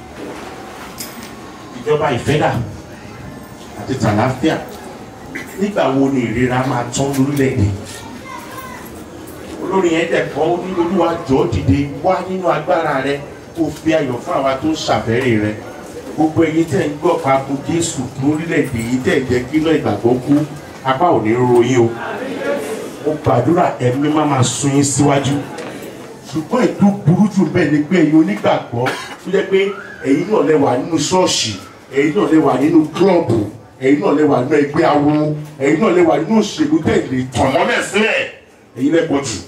Ìjọba ìfẹ́dà àti tàlàáfíà, nígbà wo ni ìrora máa tán lórílẹ̀-èdè? Olórin yẹn dẹ̀kọ́ ní Olúwa jọ̀ọ́ dìde wá nínú agbára rẹ̀, kó fi ayọ̀ fún àwa tó ń ṣàfẹ́rẹ̀ rẹ̀. Gbogbo ẹ̀yin tẹ́ ń gbọ́ papò Jésù lórílẹ̀-èdè yìí tẹ́ ń jẹ́ kí iná ìgbàgbọ́ kú, apá ò ní ro yín o. Mo gbàdúrà ẹ̀mí máa sún yín síwájú. Ṣùgbọ́n ètò burú jù bẹ́ẹ̀ ni pé ẹ̀yin onígbàgbọ́ tó jẹ́ pé ẹ̀yin náà lẹ wà nínú ṣọ́ọ̀ṣì, ẹ̀yin náà lẹ wà nínú klọ́ọ̀bù, ẹ̀yin náà lẹ wà nínú ẹgbẹ́ awo, ẹ̀yin náà lẹ wà nínú òṣèlú tẹ̀lé tàn mọ́lẹ̀ sílẹ̀, ẹ̀yin lẹ pọ̀ jù.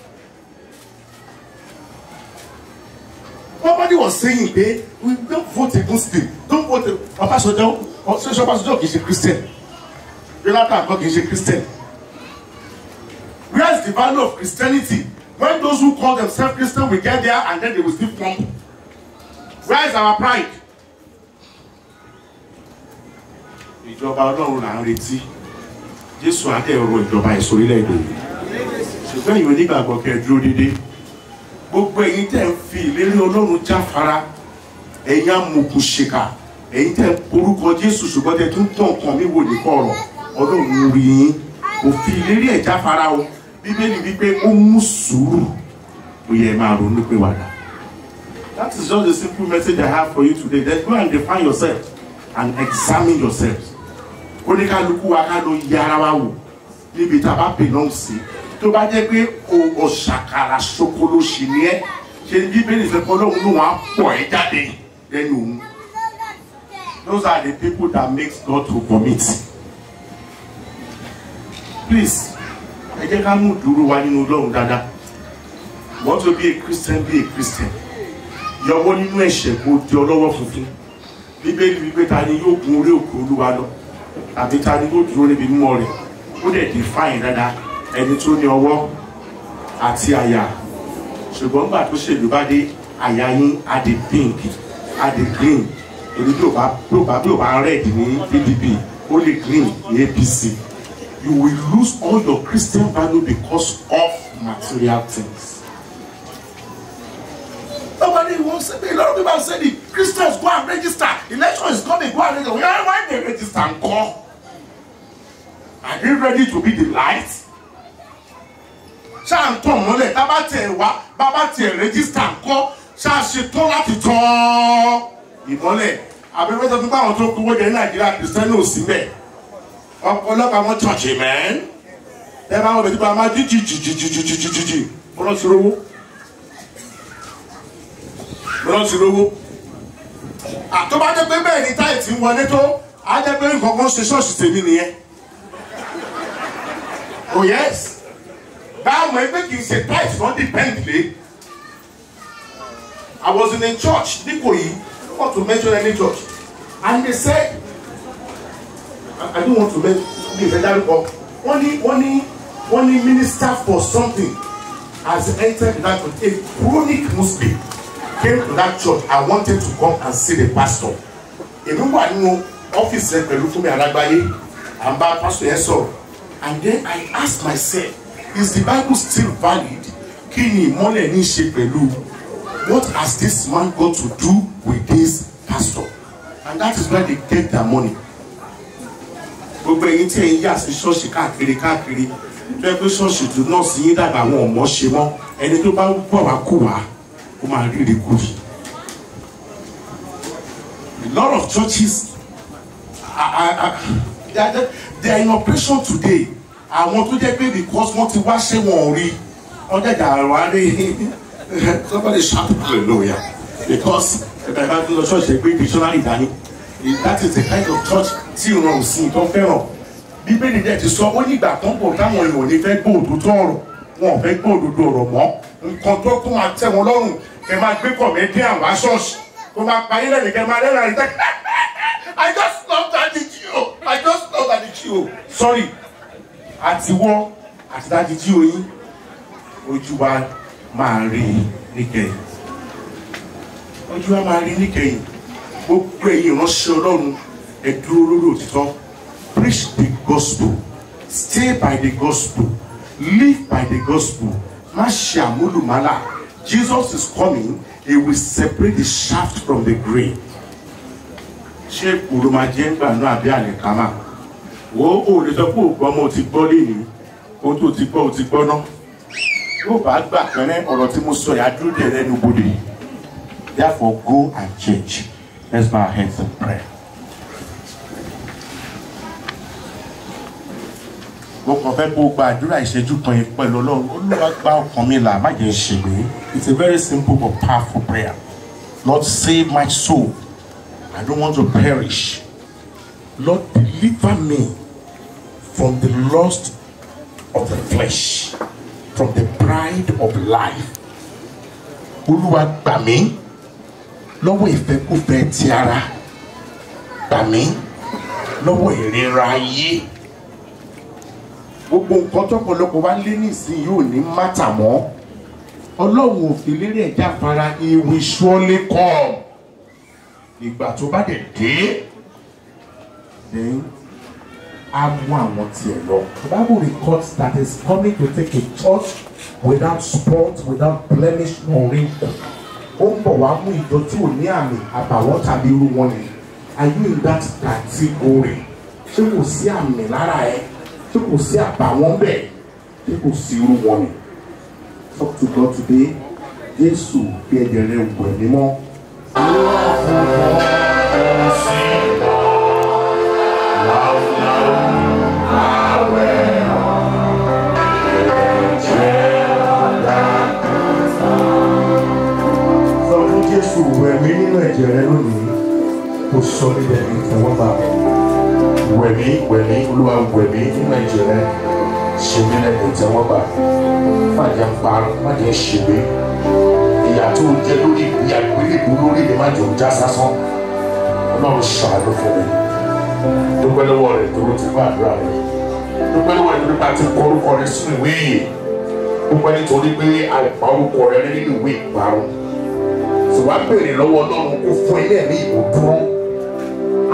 Nobody was saying they we don't vote against them. Don't vote. Obasanjo kì í ṣe Christian. Jonathan kì í ṣe Christian. Where is the value of Christianity when those who call themselves Christian will get there and then they will still flunk? Where is our pride? Ìjọba Ọlọ́run là ń retí. Jésù adé ọ̀rọ̀ ìjọba ìsorílẹ̀-èdè yìí. Ṣùgbọ́n ìwé nígbàgbọ́ kẹ́ dúró dédé. Gbogbo ẹ̀yin tẹ́ ń fi ìlérí Ọlọ́run jáfara, ẹ̀yin amòkùn ṣìkà, ẹ̀yin tẹ́ ń porúkọ Jésù ṣùgbọ́n tẹ́ tún tàn kàn mí wò ní kọ̀rọ̀, Ọlọ́run rí yín, kò fi ìlérí ẹ̀ jáfara o. Bíbélì wípé ó mú sùúrù, ó yẹ máa ronú pé wàdà. That is just the simple message I have for you today. Then go and define yourself and examine yourselves. Oníkálukú wa ká ló yẹ ara wa wò níbi tá a bá pè náà sí. Tó bá jẹ́ pé ọ̀ṣàkàrà ṣokolo ṣì ní ẹ́, ṣe ní Bíbélì fẹ́ kọ́ lóhun lóhun á pọ̀ ẹ́ jáde lẹ́nu òun. Those are the people that makes God to commit. Please, ẹ jẹ́ ká mú dúró wa nínú Ọlọ́run dáadáa. Want to be a Christian, be a Christian. Yọwọ́ nínú ẹ̀ṣẹ̀ kó di ọlọ́wọ́ funfun. Bíbélì wípé ta ni yóò gun orí òkè Olúwa lọ, àbí ta ni yóò dúró níbi mímọ́ rẹ̀. Ó dẹ̀ define dáadáa ẹni tó ní ọwọ́ àti àyà. Ṣùgbọ́n nígbà tó ṣèlú bá dé, àyà yín á di pink, á di green, èyí bí ò bá red ní PDP ó lè green ní APC. You will lose all your Christian value because of material things. Nobody wants to be. A lot of people have said the Christians go and register. Election is coming, go and register. Why they register and come? Are they ready to be the light? Ṣá ń tàn mọ́lẹ̀ tábà tiẹ̀ wá bàbá tiẹ̀ register and come. Ṣá ṣe tán láti tán ìmọ́lẹ̀. Àbẹ̀wẹ̀ tó tún bá àwọn tó kówó jẹ ní Nàìjíríà Kristẹni ò sí bẹ́ẹ̀. Ọ̀pọ̀lọpọ̀ àwọn church amen. Ẹ máa wọ bẹ̀rẹ̀ tí wọ́n máa jíjì kọ́lọ́ sí rówó. Kọ́lọ́ sí rówó. Àtọ́bá jẹ́ pé bẹ́ẹ̀ ni táì tí ń wọlé tó, á jẹ́ pé nǹkan kan ṣe ṣọ́ọ̀ṣì tèmi nìyẹn. Oh yes. Báwo ẹgbẹ́ kì í ṣe táì tí wọ́n depend lé. I was in a church, Nikoyi, I don't want to mention any church, and they said, I don't want to make me better up. Only minister for something has entered that church. A chronic Muslim came to that church. I wanted to come and see the pastor. Even when I know office pẹ̀lú fún mi Alágbáyé, and bá pastor yẹn sọ̀rọ̀. And then I asked myself, is the Bible still valid? Kí ni ìmọ́lẹ̀ ní ṣe pẹ̀lú? What has this man got to do with this pastor? And that is where they get their money. Gbogbo ẹ̀yin tí ẹ̀yin yà sí ṣọ́ọ̀ṣì káàkiri tó ẹ pé ṣọ́ọ̀ṣì tó náà sí yín dàgbà àwọn ọmọ ṣe mọ́ ẹni tó bá gbọ́ wá kú wá ó máa rí rí kú. A lot of churches they are in operation today. Àwọn tó jẹ́ pé because wọ́n ti wá ṣé wọn ò rí wọ́n dẹ̀dà wá rí somebody shout hallelujah because ẹ̀ka ìbá tó lọ ṣọ́ọ̀ṣì pé dictionary dání. That is the kind of church tí ìran òsìn tó fẹ́ràn. Bíbélì dẹ̀ ti sọ ó nígbà kan pọ̀ táwọn èèyàn ò ní fẹ́ gbọ́ òdodo ọ̀rọ̀ wọn ò fẹ́ gbọ́ òdodo ọ̀rọ̀ mọ́ nǹkan tó kún máa tẹ́ wọn lọ́rùn kẹ́ máa gbé comedian wá ṣọ́ọ̀ṣì kó máa pa yín lẹ́nu kẹ́ máa rẹ́rìn àrídá. I just love Daddy G.O. I just love Daddy G.O. Sorry àtiwọ́ àti Daddy G.O. yín ojú wa máa rí níkẹyìn ojú wa máa rí níkẹyìn. Gbogbo ẹ̀yin ìránṣẹ́ Ọlọ́run ẹ dúró lórí òtítọ́. Preach the gospel, stay by the gospel, live by the gospel. Má ṣe àmúlùmálà. Jesus is coming, he will separate the shaft from the grain. Ṣé ìpòrò máa jẹ́ ńgbà náà àbí àlẹ̀kámà? Wo ò lè sọ pé ògbọ́n mo ti gbọ́ léyìn, ohun tó ti gbọ́ ò ti gbọ́ ná. Yóò bá gbà pẹ́rẹ́ ọ̀rọ̀ tí mo sọ yà dúró dẹ̀ lẹ́nu bodè. Therefore go and change. Let's bow our heads and pray. Mo kàn fẹ́ kó gba àdúrà ìṣẹ́jú kan yẹn pẹ̀lú Ọlọ́run. Olúwa gba ọkàn mi là má jẹ́ ṣègbé. It's a very simple but powerful prayer. Lord, save my soul. I don't want to perish. Lord, deliver me from the lust of the flesh, from the pride of life. Olúwa gbà mí lọ́wọ́ ìfẹ́kúfẹ́ ti ara, gbà mí lọ́wọ́ ìrora ayé. Gbogbo nǹkan tọ́pọ̀lọpọ̀ wá lé nísìnyí yóò ní mátà mọ́. Ọlọ́run ò fi lérí ẹ̀já fara, he will surely come. Ìgbà tó bá dẹ̀ dé, then á mú àwọn tiẹ̀ lọ. The Bible records that is coming to take a church without spot, without blemish nor wrinkle. Ó ń bọ̀ wá mú ìjọ tí ò ní àmì àbàwọ́n tàbí irú wọn ni. Are you in that category? Ṣé kò sí àmì lára ẹ? Ṣé kò sí àbàwọ́n bẹ́ẹ̀? Ṣé kò sí irú wọn ni? Talk to God today. Jésù fi ẹ̀jẹ̀ rẹ̀ wẹ̀ mímọ́. Jésù wẹ̀ mí nínú ẹ̀jẹ̀ rẹ lónìí, kò sọ níbẹ̀ ní ìtẹ́wọ́gbà. Wẹ̀ mí, Olúwa wẹ̀ mí nínú ẹ̀jẹ̀ rẹ, ṣe mí lẹ́nu ìtẹ́wọ́gbà. Má jẹ́ parun, má jẹ́ ṣègbé. Ìyà tó jẹ́ lórí ìyà ìgbélébú lórí mi má jẹ́ já sásán. Ọlọ́run ṣàánú fún mi. Dúpẹ́ lọ́wọ́ rẹ̀ tó ló ti bá àdúrà rẹ̀. Dúpẹ́ lọ́wọ́ rẹ̀ tó nípa ti kọ orúkọ rẹ̀ sínú ìwé yìí. Dúpẹ́ nítorí pé àìpa orúkọ rẹ̀ nínú ìwé ìparun. Wàá béèrè lọ́wọ́ Ọlọ́run kó fún ilé ní ìbò dúró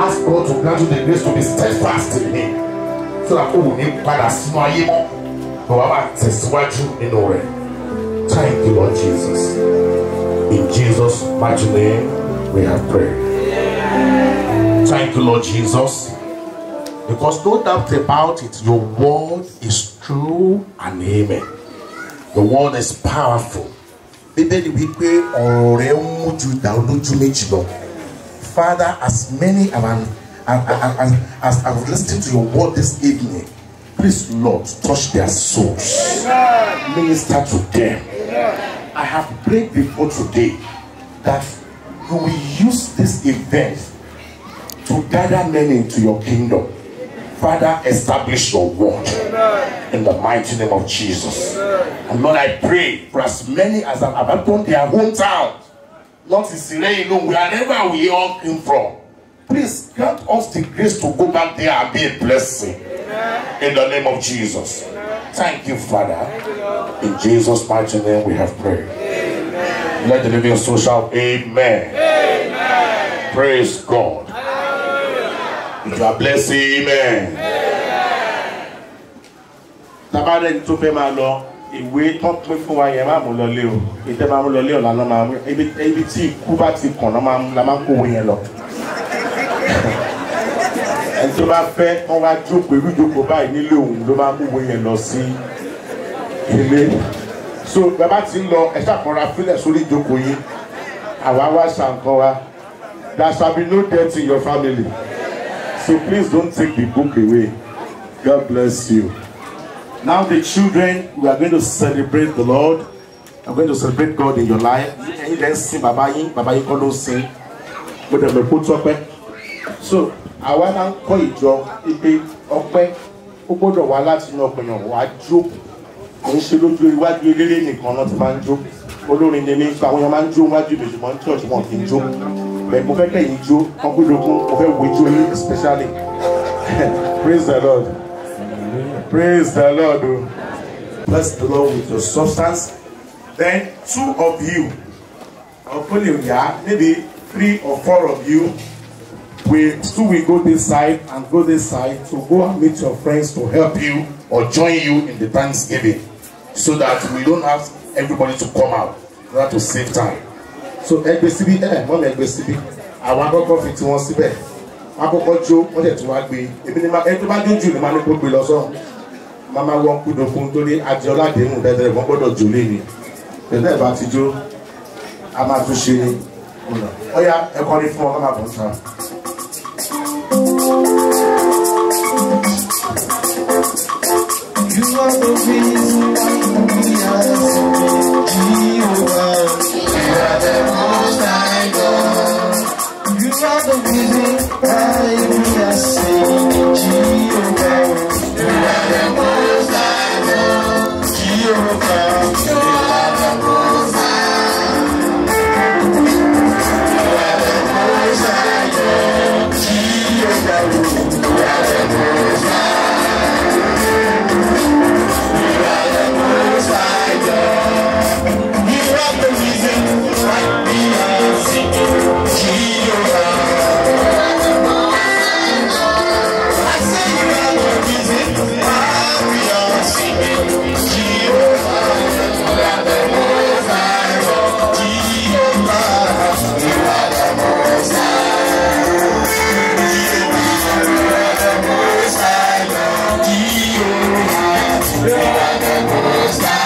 Ask God to grant you the grace to be steadfast in Him, so that ó ní padà sínú ayé mọ́, but wàá máa tẹ̀síwájú nínú rẹ̀. Thank you, Lord Jesus. In Jesus' mighty name, we have prayed. Thank you, Lord Jesus. Because no doubt about it, your word is true and amen. The word is powerful. Bíbélì wípé ọ̀rọ̀ rẹ̀ mú ju ìdá olójú méjì lọ. Father, as many as I've listened to your word this evening, please, Lord, touch their souls. Minister to them. I have prayed before today that you will use this event to gather men into your kingdom. Father, establish your word in the mighty name of Jesus. And Lord, I pray for as many as have abandoned their hometown, not in Syria alone, wherever we all came from. Please grant us the grace to go back there and be a blessing in the name of Jesus. Thank you, Father. In Jesus' mighty name we have prayed. Amen. Let the living soul shout amen. Amen. Praise God. If you are blessed, amen. Tabade tó fẹ́ máa lọ ìwé tó pín fún wa yẹn máa mú lọ lé o. Ìtẹ́ máa mú lọ lé ọ̀la náà máa mú ibi tí ikú bá ti kàn náà la máa ń kó owó yẹn lọ. Ẹni tó bá fẹ́ wọ́n wá jókòó irú ìjókòó báyìí nílé òun ló máa mú owó yẹn lọ sí ilé. So bàbá ti ń lọ ẹ ṣàkóra fílẹ̀ sórí ìjókòó yìí. Àwa wá ṣàǹkan wa. There shall be no death in your family. So please don't take the book away. God bless you. Now the children, we are going to celebrate the Lord. I'm going to celebrate God in your life. And then sing Baba Yin kọ́ sing. But then we put ọpẹ́. So àwa máa ń kọ́ ìjọ ipe ọpẹ́ ó gbọ́dọ̀ wá láti inú ọpẹ́ yẹn wá jó. Kò ń ṣe lójú iwájú eléré nìkan náà ti máa ń jó. Olórin ni mí, àwọn èèyàn máa ń jó wájú ìbejì mọ́ ní church wọn kì í jó. But mo fẹ́ kẹ́yìn jó, ọkùnrin mo fẹ́ wo ijó yín especially. Praise the Lord. Praise the Lord. Bless the Lord with your substance. Then 2 of you, or maybe 3 or 4 of you, we go this side and go this side to go and meet your friends to help you or join you in the Thanksgiving, so that we don't have everybody to come out in order to save time. So ẹgbẹ́síbí mọ́mí ẹgbẹ́síbí àwọn akọ́kọ́ fi tí wọ́n síbẹ̀ akọ́kọ́ jó wọ́n tẹ̀ tí wọ́n á gbé ebi ní ẹni tó bá jó jù ní máa ní kó gbé lọ sọ́run máa wọ́n kú dokun torí adiola dèmú dẹ́dẹ́ wọ́n gbọ́dọ̀ jó lé ní tẹ̀lé ìbá ti jó a máa tún ṣe ní ọ̀yá ẹ̀kọ́ ní fún ọ máa bọ̀ níta. You are the reason why we are Jehovah. You are the most high God. You are the reason why we are singing Jehovah. You are the most high God. Jehovah. You are the most high. You are the most high God. Jehovah. You are the most high. You are the most high God. You are the reason why we are singing Jehovah. I say you are the reason why we are singing Jehovah. You are the most high God. Jehovah. You are the most high. You are the most high God. Jehovah. You are the most high.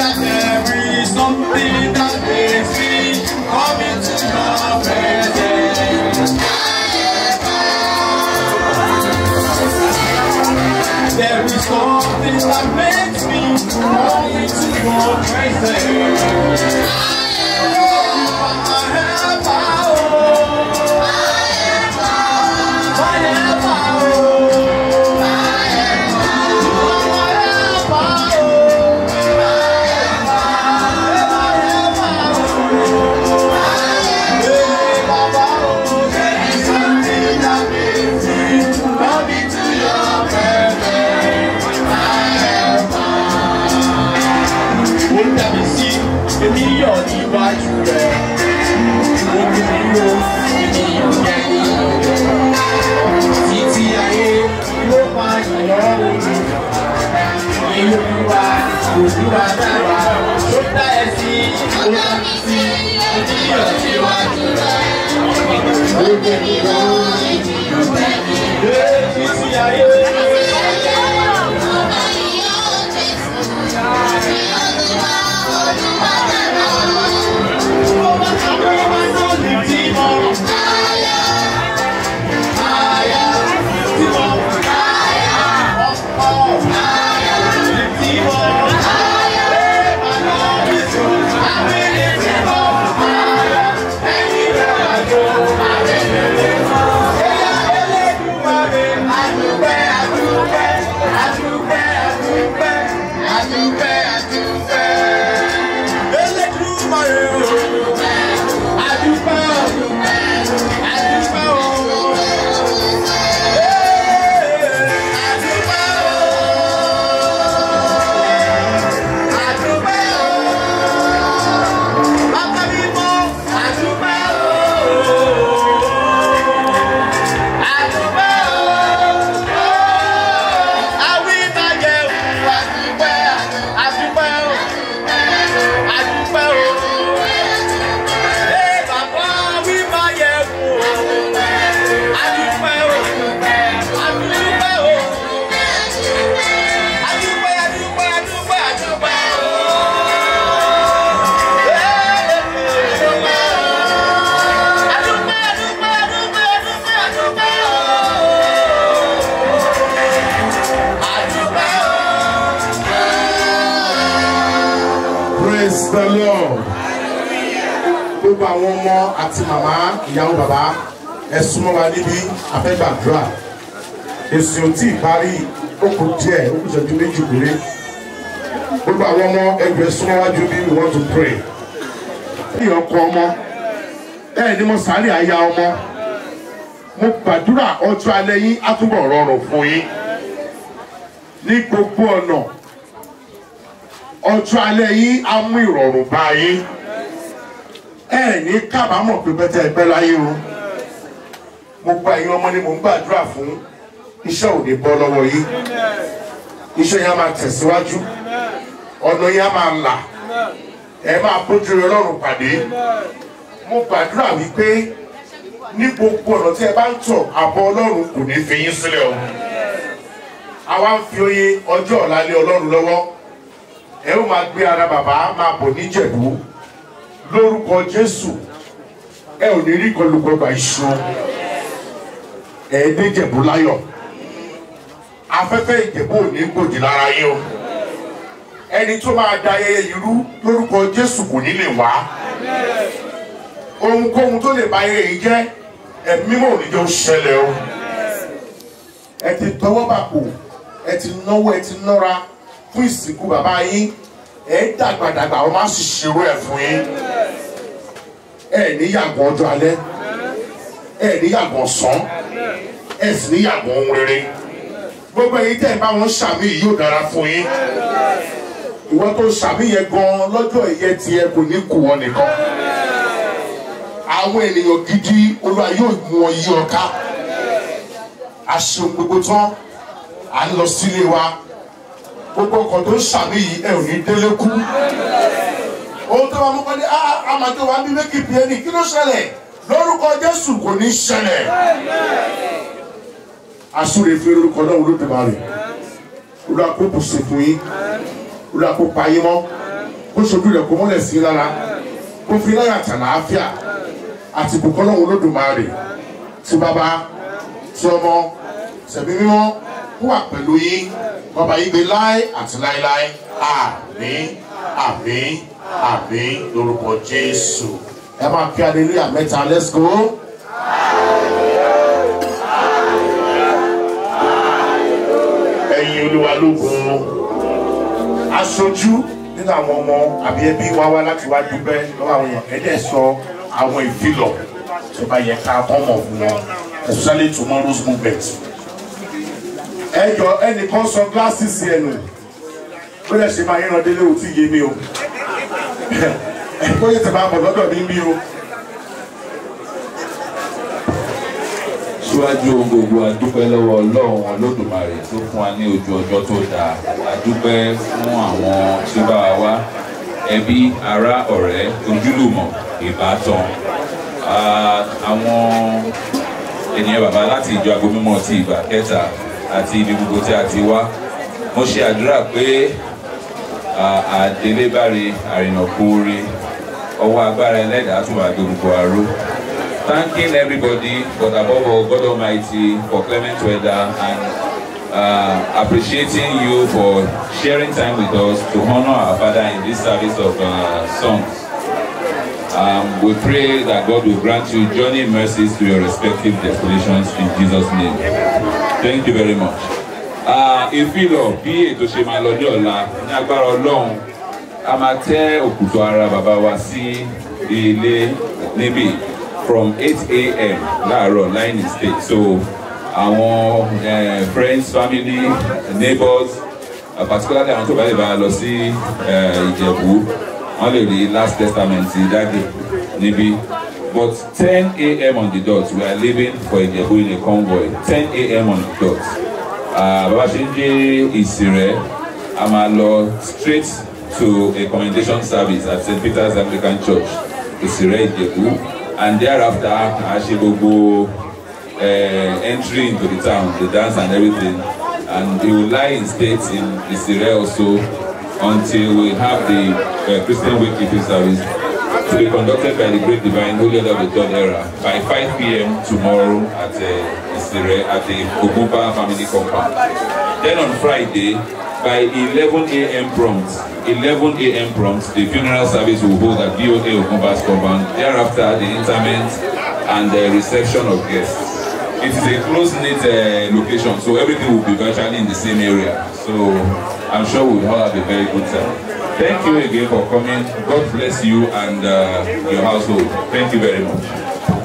There is something that makes me come into your presence. There is something that makes me come into your presence. Praise the Lord. Gbogbo àwọn ọmọ àti màmá ìyàwó bàbá ẹ súnmọ́ wa níbí afẹ́gbàdúrà. Èsì ò tí ì parí ó kù díẹ̀ ó kù ìṣẹ́jú méjì péré. Gbogbo àwọn ọmọ ẹgbẹ́ súnmọ́ wájú bí we want to pray. Ní ọkọ ọmọ ní mo sáré àyà ọmọ mo gbàdúrà ọjọ́ alẹ́ yín á túbọ̀ rọrùn fún yín ní gbogbo ọ̀nà. Ọjọ́ alẹ́ yín á mú ìrọ̀rùn bá yín. Ní kábàámọ̀ pé bẹ́tẹ̀ ẹgbẹ́ láyé o. Mo gba ẹ̀yin ọmọ ni mò ń gbàdúrà fún. Iṣẹ́ ò ní bọ́ lọ́wọ́ yín. Iṣẹ́ yẹn á máa tẹ̀síwájú. Ọ̀nà yẹn á máa là. Ẹ máa bójú Ọlọ́run pàdé. Mo gbàdúrà wípé ní gbogbo ọ̀nà tí ẹ bá ń tọ̀ àbọ̀ Ọlọ́run kò ní fi yín sílẹ̀ o. Àwa ń fi oyè ọjọ́ ọ̀la lé Ọlọ́run lọ́wọ́. Ẹ ó máa gbé ara bàbá máa bọ̀ níjẹ̀bú lórúkọ Jésù. Ẹ ò ní rí kọlùkọgbà iṣu. Ẹ dé Ìjẹ̀bú láyọ̀. Afẹ́fẹ́ Ìjẹ̀bú ò ní gbòdì lára yín o. Ẹni tó máa da ayẹyẹ yìí rú lórúkọ Jésù kò ní lè wá. Ohunkóhun tó lè ba ayẹyẹ yìí jẹ́ ẹ̀mí mímọ́ ò ní jẹ́ ó ṣẹlẹ̀ o. Ẹ ti tọwọ́ bàpò, ẹ ti náwó, ẹ ti nọ́ra fún ìsìnkú bàbá yín. Ẹ dàgbàdàgbà wọn máa sì ṣerú ẹ̀ fún yín. Ẹ ní yàgò ọjọ́ alẹ́, ẹ ní yàgò ọ̀sán, ẹ sì ní yàgò ohun rere. Gbogbo èyí tẹ́ ẹ bá wọn ṣàmì yìí yóò dára fún yín. Ìwọ tó ṣàmì yẹn gan lọ́jọ́ ìyẹ́ tiẹ̀ kò ní kù wọn nìkan. Àwọn ènìyàn gidi Olúwa yóò mú wọn yí ọ ká. Aṣọ gbogbo tán à ń lọ sílé wa. Gbogbo ọkọ̀ tó ń ṣàmì yìí ẹ ò ní délé kú. Ohun tó máa mú kọ́ ní àmàjọ wa bí méjì bí ẹni kí ló ṣẹlẹ̀? Lórúkọ Jésù kò ní ṣẹlẹ̀. Asúre fi orúkọ náà Olódùmarè. Olúwa kó bùsùn fún yín. Olúwa kó pa yín mọ́. kó ṣojú rẹ̀ kó mọ́lẹ̀ sí lára kó fi láyà tà láàfíà àti ìbùkún Ọlọ́run Olódùmarè tí bàbá tí ọmọ tẹ̀mí mímọ́ kó wà pẹ̀lú yín bàbá yìí gbé láé àti láéláé àmín àmín àmín lórúkọ Jésù. Ẹ máa kí hallelujah mẹ́ta, let's go. Ẹ̀yin Olúwa lógo. Aṣojú nínú àwọn ọmọ àbí ẹbí wá wá láti wá dúpẹ́ lọ́wọ́ àwọn èèyàn ẹ̀dẹ̀ sọ àwọn ìfilọ̀ tó bá yẹ ká kọ́mọ̀ fún wọn especially tomorrow's movement. Ẹ jọ ẹnìkan sọ glasses ẹnu ó lè ṣe máa yẹran délé ò tí yé mi o ó yẹ ti máa bọ̀ lọ́dọ̀ mi bí o. Síwájú ohun gbogbo a dúpẹ́ lọ́wọ́ Ọlọ́run Olódùmarè tó fún wa ní ojú ọjọ́ tó dáa. A dúpẹ́ fún àwọn tí ó bá wa wá, ẹbí, ará, ọ̀rẹ́, ojúlùmọ̀, ìbátan. Àwọn ènìyàn bàbá láti ìjọ Agbo Mímọ́ ti Ìgbà Kẹta àti ibi gbogbo tí a ti wá. Mo ṣe àdúrà pé àdélébáre àrìnàkóore ọwọ́ agbára ẹlẹ́dàá tó máa dorúkọ aró. Thanking everybody, but above all, God Almighty, for clement weather and appreciating you for sharing time with us to honor our Father in this service of songs. We pray that God will grant you journey mercies to your respective destinations in Jesus' name. Thank you very much. Ìfilọ̀ bí ètò ṣe máa lọ ní ọ̀la ní agbára Ọlọ́run, a máa tẹ́ òkùtù ara bàbá wa sí ilé níbí from 8 a.m. láàárọ̀ 9 state. So àwọn friends, family, neighbors, particularly àwọn tó bá lè bá lọ sí Ìjẹ̀bú, wọ́n lè rí last testament dáàdì níbí. But 10 a.m. on the dot, we are leaving for Ìjẹ̀bú in a convoy. 10 a.m. on the dot. Bàbá ṣe ń dé Ìsìrẹ́, a máa lọ straight to a commendation service at St. Peter's Anglican Church, Ìsìrẹ́ Ìjẹ̀bú. And thereafter, Ashigogo entry into the town, the dance and everything. And he will lie in state in Israel also until we have the Christian Wakekeeping service to be conducted by the Great Divine Holy Order of the Third Era by 5 p.m. tomorrow at Israel at the Ogunpa family compound. Then on Friday, by 11 a.m. prompt, the funeral service will hold at VOA Ogunpa's compound. Thereafter, the interment and the reception of guests. It is a close-knit location, so everything will be virtually in the same area. So I'm sure we'll all have a very good time. Thank you again for coming. God bless you and your household. Thank you very much.